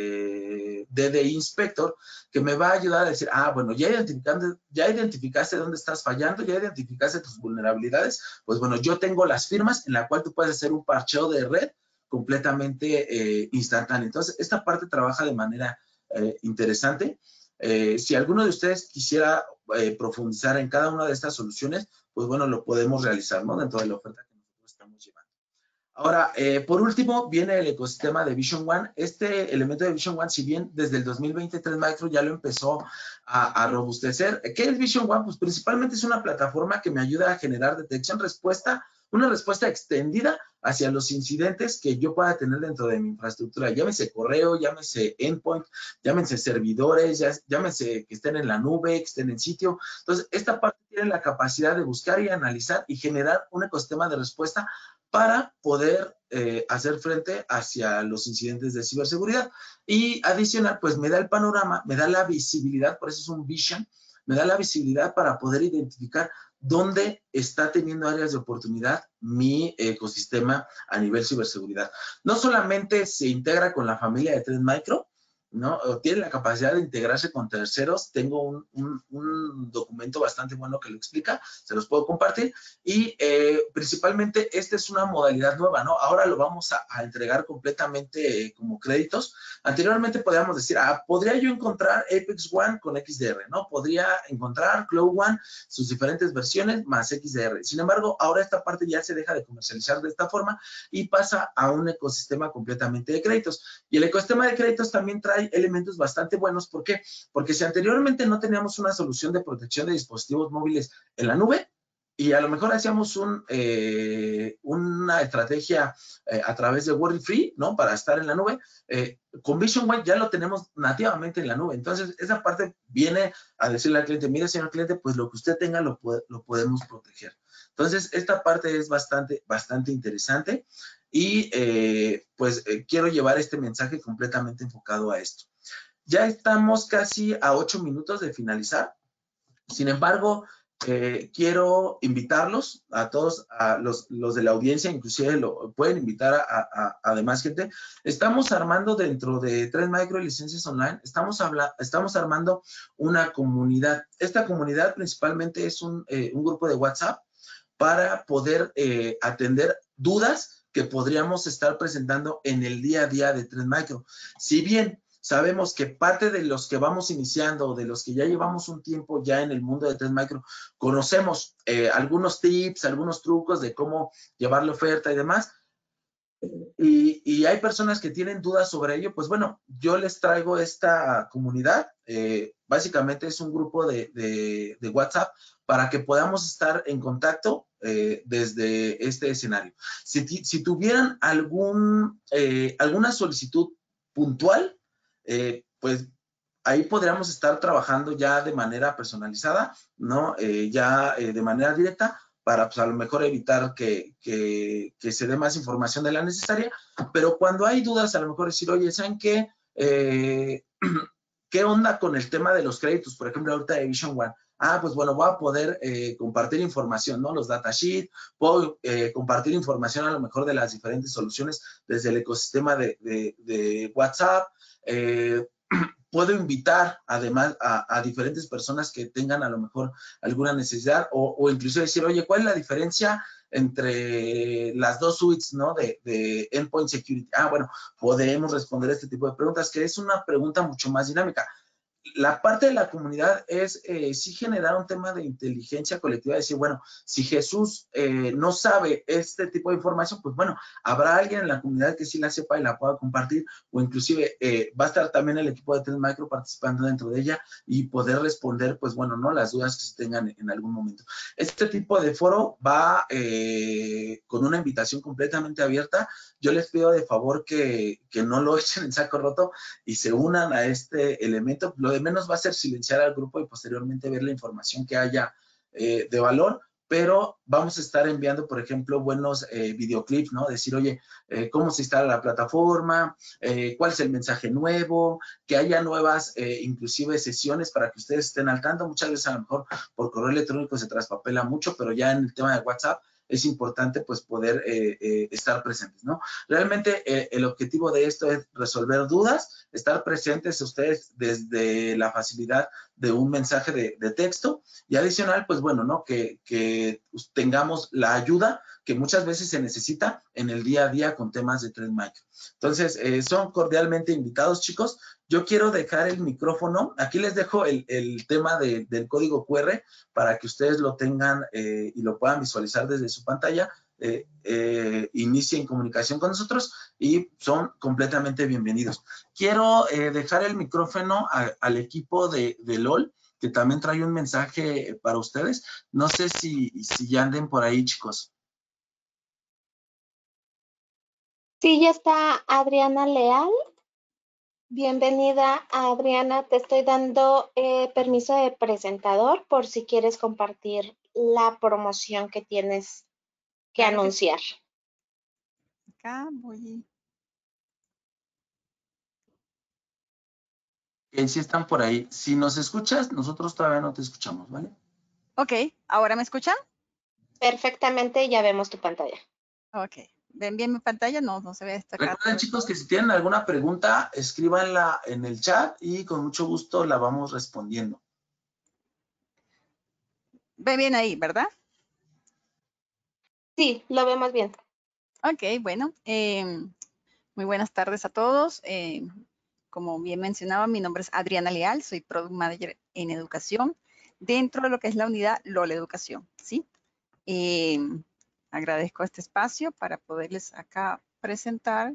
DDI Inspector que me va a ayudar a decir, bueno, ya identificaste dónde estás fallando, ya identificaste tus vulnerabilidades, pues bueno, yo tengo las firmas en la cual tú puedes hacer un parcheo de red completamente instantáneo. Entonces, esta parte trabaja de manera interesante. Si alguno de ustedes quisiera profundizar en cada una de estas soluciones, pues bueno, lo podemos realizar, ¿no? Dentro de la oferta que nosotros estamos llevando. Ahora, por último, viene el ecosistema de Vision One. Este elemento de Vision One, si bien desde el 2023 Micro ya lo empezó a robustecer. ¿Qué es Vision One? Pues principalmente es una plataforma que me ayuda a generar detección-respuesta, una respuesta extendida hacia los incidentes que yo pueda tener dentro de mi infraestructura. Llámese correo, llámese endpoint, llámese servidores, llámese que estén en la nube, que estén en sitio. Entonces, esta parte tiene la capacidad de buscar y analizar y generar un ecosistema de respuesta para poder hacer frente hacia los incidentes de ciberseguridad. Y adicional, pues me da el panorama, me da la visibilidad, por eso es un vision, me da la visibilidad para poder identificar dónde está teniendo áreas de oportunidad mi ecosistema a nivel ciberseguridad. No solamente se integra con la familia de Trend Micro, ¿no? Tiene la capacidad de integrarse con terceros. Tengo un documento bastante bueno que lo explica, se los puedo compartir. Y principalmente esta es una modalidad nueva, ¿no? Ahora lo vamos a entregar completamente como créditos. Anteriormente podíamos decir, podría yo encontrar Apex One con XDR, ¿no? Podría encontrar Cloud One, sus diferentes versiones más XDR. Sin embargo, ahora esta parte ya se deja de comercializar de esta forma y pasa a un ecosistema completamente de créditos. Y el ecosistema de créditos también trae elementos bastante buenos. ¿Por qué? Porque si anteriormente no teníamos una solución de protección de dispositivos móviles en la nube, y a lo mejor hacíamos una estrategia a través de Worry Free, ¿no? Para estar en la nube. Con Vision One ya lo tenemos nativamente en la nube. Entonces, esa parte viene a decirle al cliente, mire, señor cliente, pues lo que usted tenga lo podemos proteger. Entonces, esta parte es bastante interesante y quiero llevar este mensaje completamente enfocado a esto. Ya estamos casi a 8 minutos de finalizar. Sin embargo, quiero invitarlos a todos, a los de la audiencia, inclusive lo pueden invitar a demás gente. Estamos armando dentro de Trend Micro Licencias Online, estamos armando una comunidad. Esta comunidad principalmente es un grupo de WhatsApp para poder atender dudas que podríamos estar presentando en el día a día de Trend Micro. Si bien sabemos que parte de los que vamos iniciando, de los que ya llevamos un tiempo ya en el mundo de Trend Micro, conocemos algunos tips, algunos trucos de cómo llevar la oferta y demás, y hay personas que tienen dudas sobre ello, pues bueno, yo les traigo esta comunidad. Básicamente es un grupo de WhatsApp para que podamos estar en contacto desde este escenario. Si tuvieran alguna solicitud puntual, pues ahí podríamos estar trabajando ya de manera personalizada, ¿no? De manera directa, para pues, a lo mejor evitar que se dé más información de la necesaria, pero cuando hay dudas, a lo mejor decir, oye, ¿saben qué? ¿Qué onda con el tema de los créditos? Por ejemplo, ahorita de Vision One. Pues bueno, voy a poder compartir información, ¿no? Los datasheets, puedo compartir información a lo mejor de las diferentes soluciones desde el ecosistema de WhatsApp. Puedo invitar además a diferentes personas que tengan a lo mejor alguna necesidad o incluso decir, oye, ¿cuál es la diferencia entre las dos suites, ¿no? de Endpoint Security? Bueno, podemos responder este tipo de preguntas, que es una pregunta mucho más dinámica. La parte de la comunidad es sí generar un tema de inteligencia colectiva, decir, bueno, si Jesús no sabe este tipo de información, pues bueno, habrá alguien en la comunidad que sí la sepa y la pueda compartir, o inclusive va a estar también el equipo de Trend Micro participando dentro de ella y poder responder, pues bueno, ¿no? Las dudas que se tengan en algún momento. Este tipo de foro va con una invitación completamente abierta. Yo les pido de favor que no lo echen en saco roto y se unan a este elemento. Lo de menos va a ser silenciar al grupo y posteriormente ver la información que haya de valor, pero vamos a estar enviando, por ejemplo, buenos videoclips, ¿no? Decir, oye, cómo se instala la plataforma, cuál es el mensaje nuevo, que haya nuevas, inclusive, sesiones para que ustedes estén al tanto. Muchas veces a lo mejor por correo electrónico se traspapela mucho, pero ya en el tema de WhatsApp es importante pues poder estar presentes, ¿no? Realmente el objetivo de esto es resolver dudas, estar presentes ustedes desde la facilidad de un mensaje de texto y adicional, pues bueno, ¿no? Que tengamos la ayuda que muchas veces se necesita en el día a día con temas de Trend Micro. Entonces, son cordialmente invitados, chicos. Yo quiero dejar el micrófono. Aquí les dejo el tema del código QR para que ustedes lo tengan y lo puedan visualizar desde su pantalla. Inicien comunicación con nosotros y son completamente bienvenidos. Quiero dejar el micrófono al equipo de LOL, que también trae un mensaje para ustedes. No sé si ya anden por ahí, chicos. Sí, ya está Adriana Leal. Bienvenida, Adriana. Te estoy dando permiso de presentador por si quieres compartir la promoción que tienes que Claro que anunciar. sí. Acá voy. Si están por ahí. Si nos escuchas, nosotros todavía no te escuchamos, ¿vale? Ok, ¿ahora me escuchan? Perfectamente, ya vemos tu pantalla. Ok, ¿ven bien mi pantalla? No, no se ve esta acá. Recuerden, chicos, que si tienen alguna pregunta, escríbanla en el chat y con mucho gusto la vamos respondiendo. Ven bien ahí, ¿verdad? Sí, lo vemos bien. Ok, bueno, muy buenas tardes a todos. Como bien mencionaba, mi nombre es Adriana Leal, soy Product Manager en Educación dentro de lo que es la unidad LOL Educación, ¿sí? Agradezco este espacio para poderles acá presentar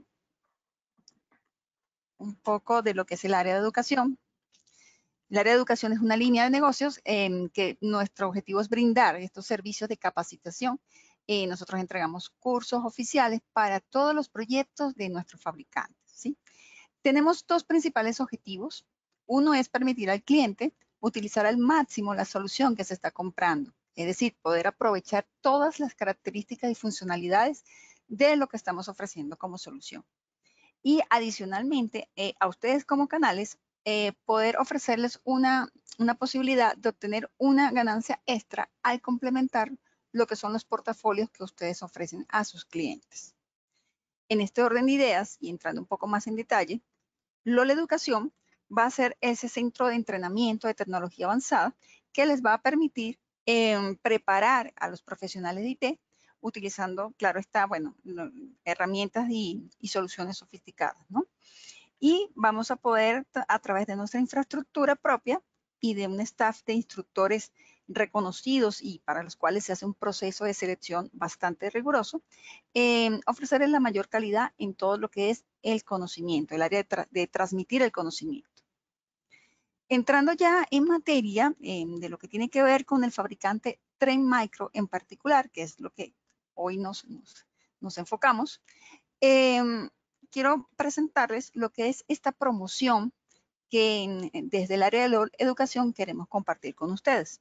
un poco de lo que es el área de educación. El área de educación es una línea de negocios que nuestro objetivo es brindar estos servicios de capacitación. Nosotros entregamos cursos oficiales para todos los proyectos de nuestros fabricantes, ¿sí? Tenemos dos principales objetivos. Uno es permitir al cliente utilizar al máximo la solución que se está comprando, es decir, poder aprovechar todas las características y funcionalidades de lo que estamos ofreciendo como solución. Y adicionalmente, a ustedes como canales, poder ofrecerles una posibilidad de obtener una ganancia extra al complementar lo que son los portafolios que ustedes ofrecen a sus clientes. En este orden de ideas, y entrando un poco más en detalle, LOL Educación va a ser ese centro de entrenamiento de tecnología avanzada que les va a permitir preparar a los profesionales de IT utilizando, claro está, bueno, herramientas y soluciones sofisticadas, ¿no? Y vamos a poder, a través de nuestra infraestructura propia y de un staff de instructores reconocidos y para los cuales se hace un proceso de selección bastante riguroso, ofrecerles la mayor calidad en todo lo que es el conocimiento, el área de transmitir el conocimiento. Entrando ya en materia de lo que tiene que ver con el fabricante Trend Micro en particular, que es lo que hoy nos enfocamos, quiero presentarles lo que es esta promoción que desde el área de educación queremos compartir con ustedes.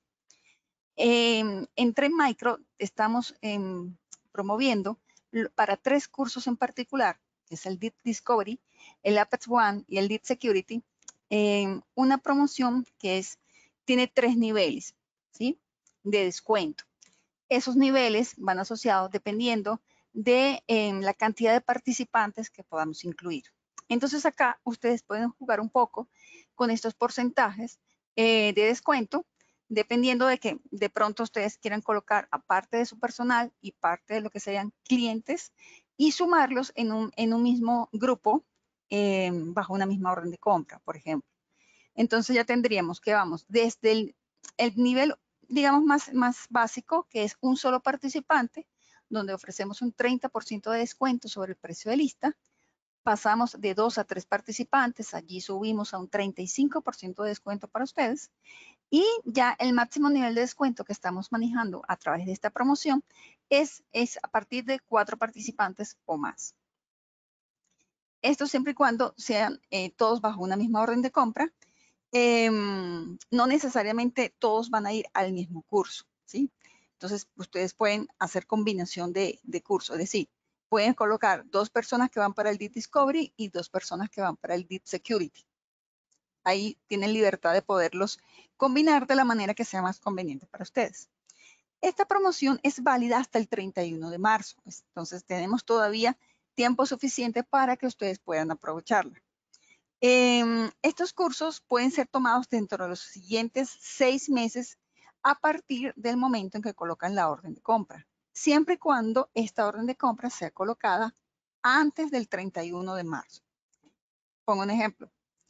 En Trend Micro estamos promoviendo para 3 cursos en particular, que es el Deep Discovery, el Apex One y el Deep Security, una promoción que tiene 3 niveles, ¿sí? De descuento. Esos niveles van asociados dependiendo de la cantidad de participantes que podamos incluir. Entonces acá ustedes pueden jugar un poco con estos porcentajes de descuento, dependiendo de que de pronto ustedes quieran colocar aparte de su personal y parte de lo que serían clientes y sumarlos en un mismo grupo bajo una misma orden de compra, por ejemplo. Entonces ya tendríamos que vamos desde el nivel, digamos, más básico, que es un solo participante, donde ofrecemos un 30% de descuento sobre el precio de lista. Pasamos de 2 a 3 participantes, allí subimos a un 35% de descuento para ustedes. Y ya el máximo nivel de descuento que estamos manejando a través de esta promoción es a partir de 4 participantes o más. Esto siempre y cuando sean todos bajo una misma orden de compra. No necesariamente todos van a ir al mismo curso, ¿sí? Entonces, ustedes pueden hacer combinación de cursos, es decir, pueden colocar 2 personas que van para el Deep Discovery y 2 personas que van para el Deep Security. Ahí tienen libertad de poderlos combinar de la manera que sea más conveniente para ustedes. Esta promoción es válida hasta el 31 de marzo. Entonces, tenemos todavía tiempo suficiente para que ustedes puedan aprovecharla. Estos cursos pueden ser tomados dentro de los siguientes 6 meses a partir del momento en que colocan la orden de compra, siempre y cuando esta orden de compra sea colocada antes del 31 de marzo. Pongo un ejemplo.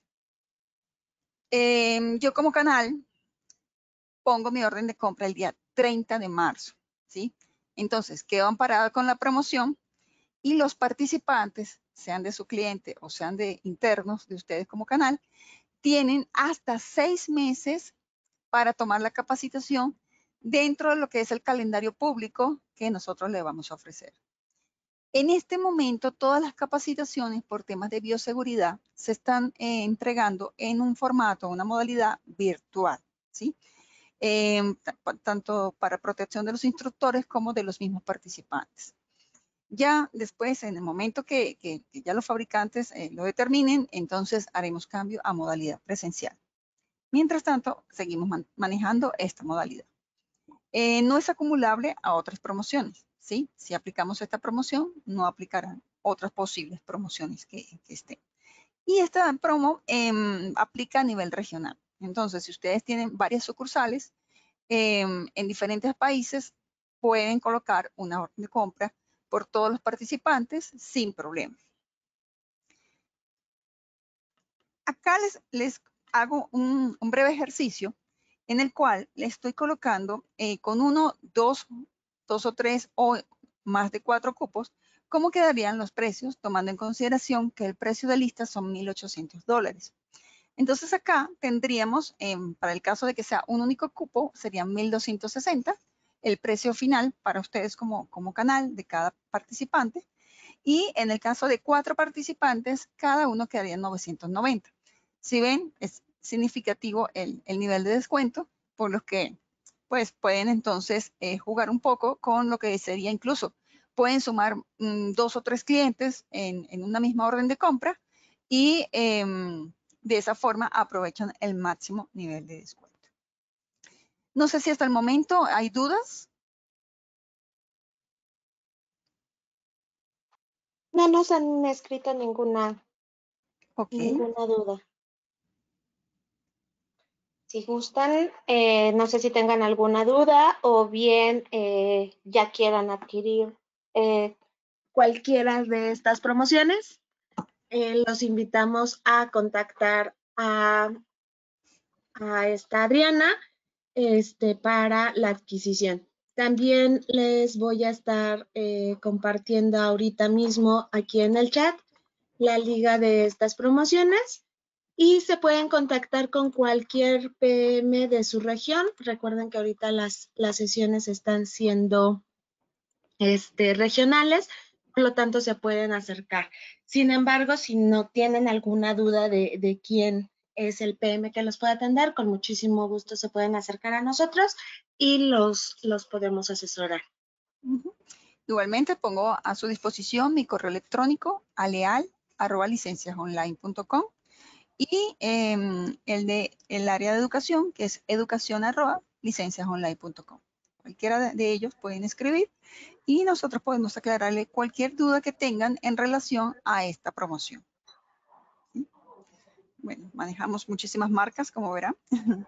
Yo como canal pongo mi orden de compra el día 30 de marzo, ¿sí? Entonces, quedo amparada con la promoción y los participantes, sean de su cliente o sean de internos de ustedes como canal, tienen hasta 6 meses para tomar la capacitación dentro de lo que es el calendario público que nosotros le vamos a ofrecer. En este momento, todas las capacitaciones por temas de bioseguridad se están entregando en un formato, una modalidad virtual, ¿sí? Tanto para protección de los instructores como de los mismos participantes. Ya después, en el momento que ya los fabricantes lo determinen, entonces haremos cambio a modalidad presencial. Mientras tanto, seguimos manejando esta modalidad. No es acumulable a otras promociones, ¿sí? Si aplicamos esta promoción, no aplicarán otras posibles promociones que estén. Y esta promo aplica a nivel regional. Entonces, si ustedes tienen varias sucursales en diferentes países, pueden colocar una orden de compra por todos los participantes sin problema. Acá les hago un breve ejercicio en el cual le estoy colocando con 1, 2 o 3 o más de 4 cupos, cómo quedarían los precios, tomando en consideración que el precio de lista son $1,800. Entonces acá tendríamos, para el caso de que sea un único cupo, serían 1,260, el precio final para ustedes como canal de cada participante. Y en el caso de 4 participantes, cada uno quedaría en 990. Si ven, es significativo el nivel de descuento, por lo que pues pueden entonces jugar un poco con lo que sería incluso, pueden sumar 2 o 3 clientes en una misma orden de compra y de esa forma aprovechan el máximo nivel de descuento. No sé si hasta el momento hay dudas. No nos han escrito ninguna duda. Si gustan, no sé si tengan alguna duda o bien ya quieran adquirir cualquiera de estas promociones, los invitamos a contactar a esta Adriana para la adquisición. También les voy a estar compartiendo ahorita mismo aquí en el chat la liga de estas promociones y se pueden contactar con cualquier PM de su región. Recuerden que ahorita las sesiones están siendo regionales, por lo tanto se pueden acercar. Sin embargo, si no tienen alguna duda de quién es el PM que los puede atender, con muchísimo gusto se pueden acercar a nosotros y los podemos asesorar. Igualmente pongo a su disposición mi correo electrónico aleal@licenciasonline.com y el área de educación, que es educacion@licenciasonline.com. Cualquiera de ellos pueden escribir y nosotros podemos aclararle cualquier duda que tengan en relación a esta promoción. ¿Sí? Bueno, manejamos muchísimas marcas, como verán.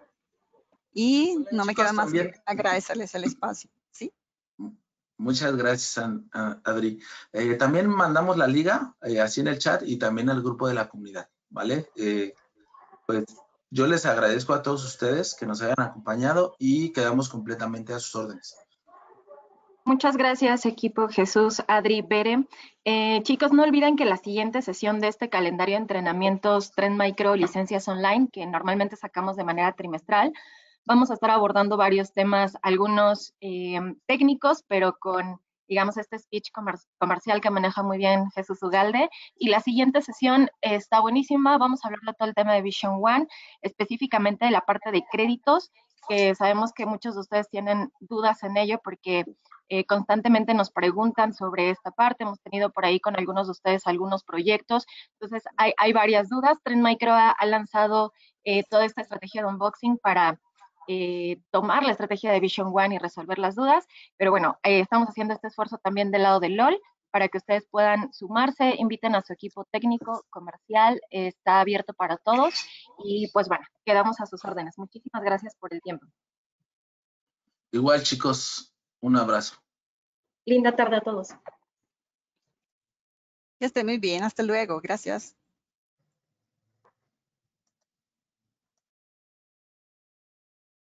Y no me queda más que agradecerles el espacio. ¿Sí? Muchas gracias, Adri. También mandamos la liga así en el chat y también al grupo de la comunidad, ¿vale? Pues yo les agradezco a todos ustedes que nos hayan acompañado y quedamos completamente a sus órdenes. Muchas gracias, equipo Jesús, Adri, Bere. Chicos, no olviden que la siguiente sesión de este calendario de entrenamientos Trend Micro Licencias Online, que normalmente sacamos de manera trimestral, vamos a estar abordando varios temas, algunos técnicos, pero con digamos, este speech comercial que maneja muy bien Jesús Ugalde. Y la siguiente sesión está buenísima. Vamos a hablar de todo el tema de Vision One, específicamente de la parte de créditos, que sabemos que muchos de ustedes tienen dudas en ello porque constantemente nos preguntan sobre esta parte. Hemos tenido por ahí con algunos de ustedes algunos proyectos. Entonces, hay varias dudas. Trend Micro ha lanzado toda esta estrategia de unboxing para tomar la estrategia de Vision One y resolver las dudas. Pero bueno, estamos haciendo este esfuerzo también del lado de LOL para que ustedes puedan sumarse, inviten a su equipo técnico, comercial, está abierto para todos. Y pues bueno, quedamos a sus órdenes. Muchísimas gracias por el tiempo. Igual, chicos, un abrazo. Linda tarde a todos. Que esté muy bien, hasta luego, gracias.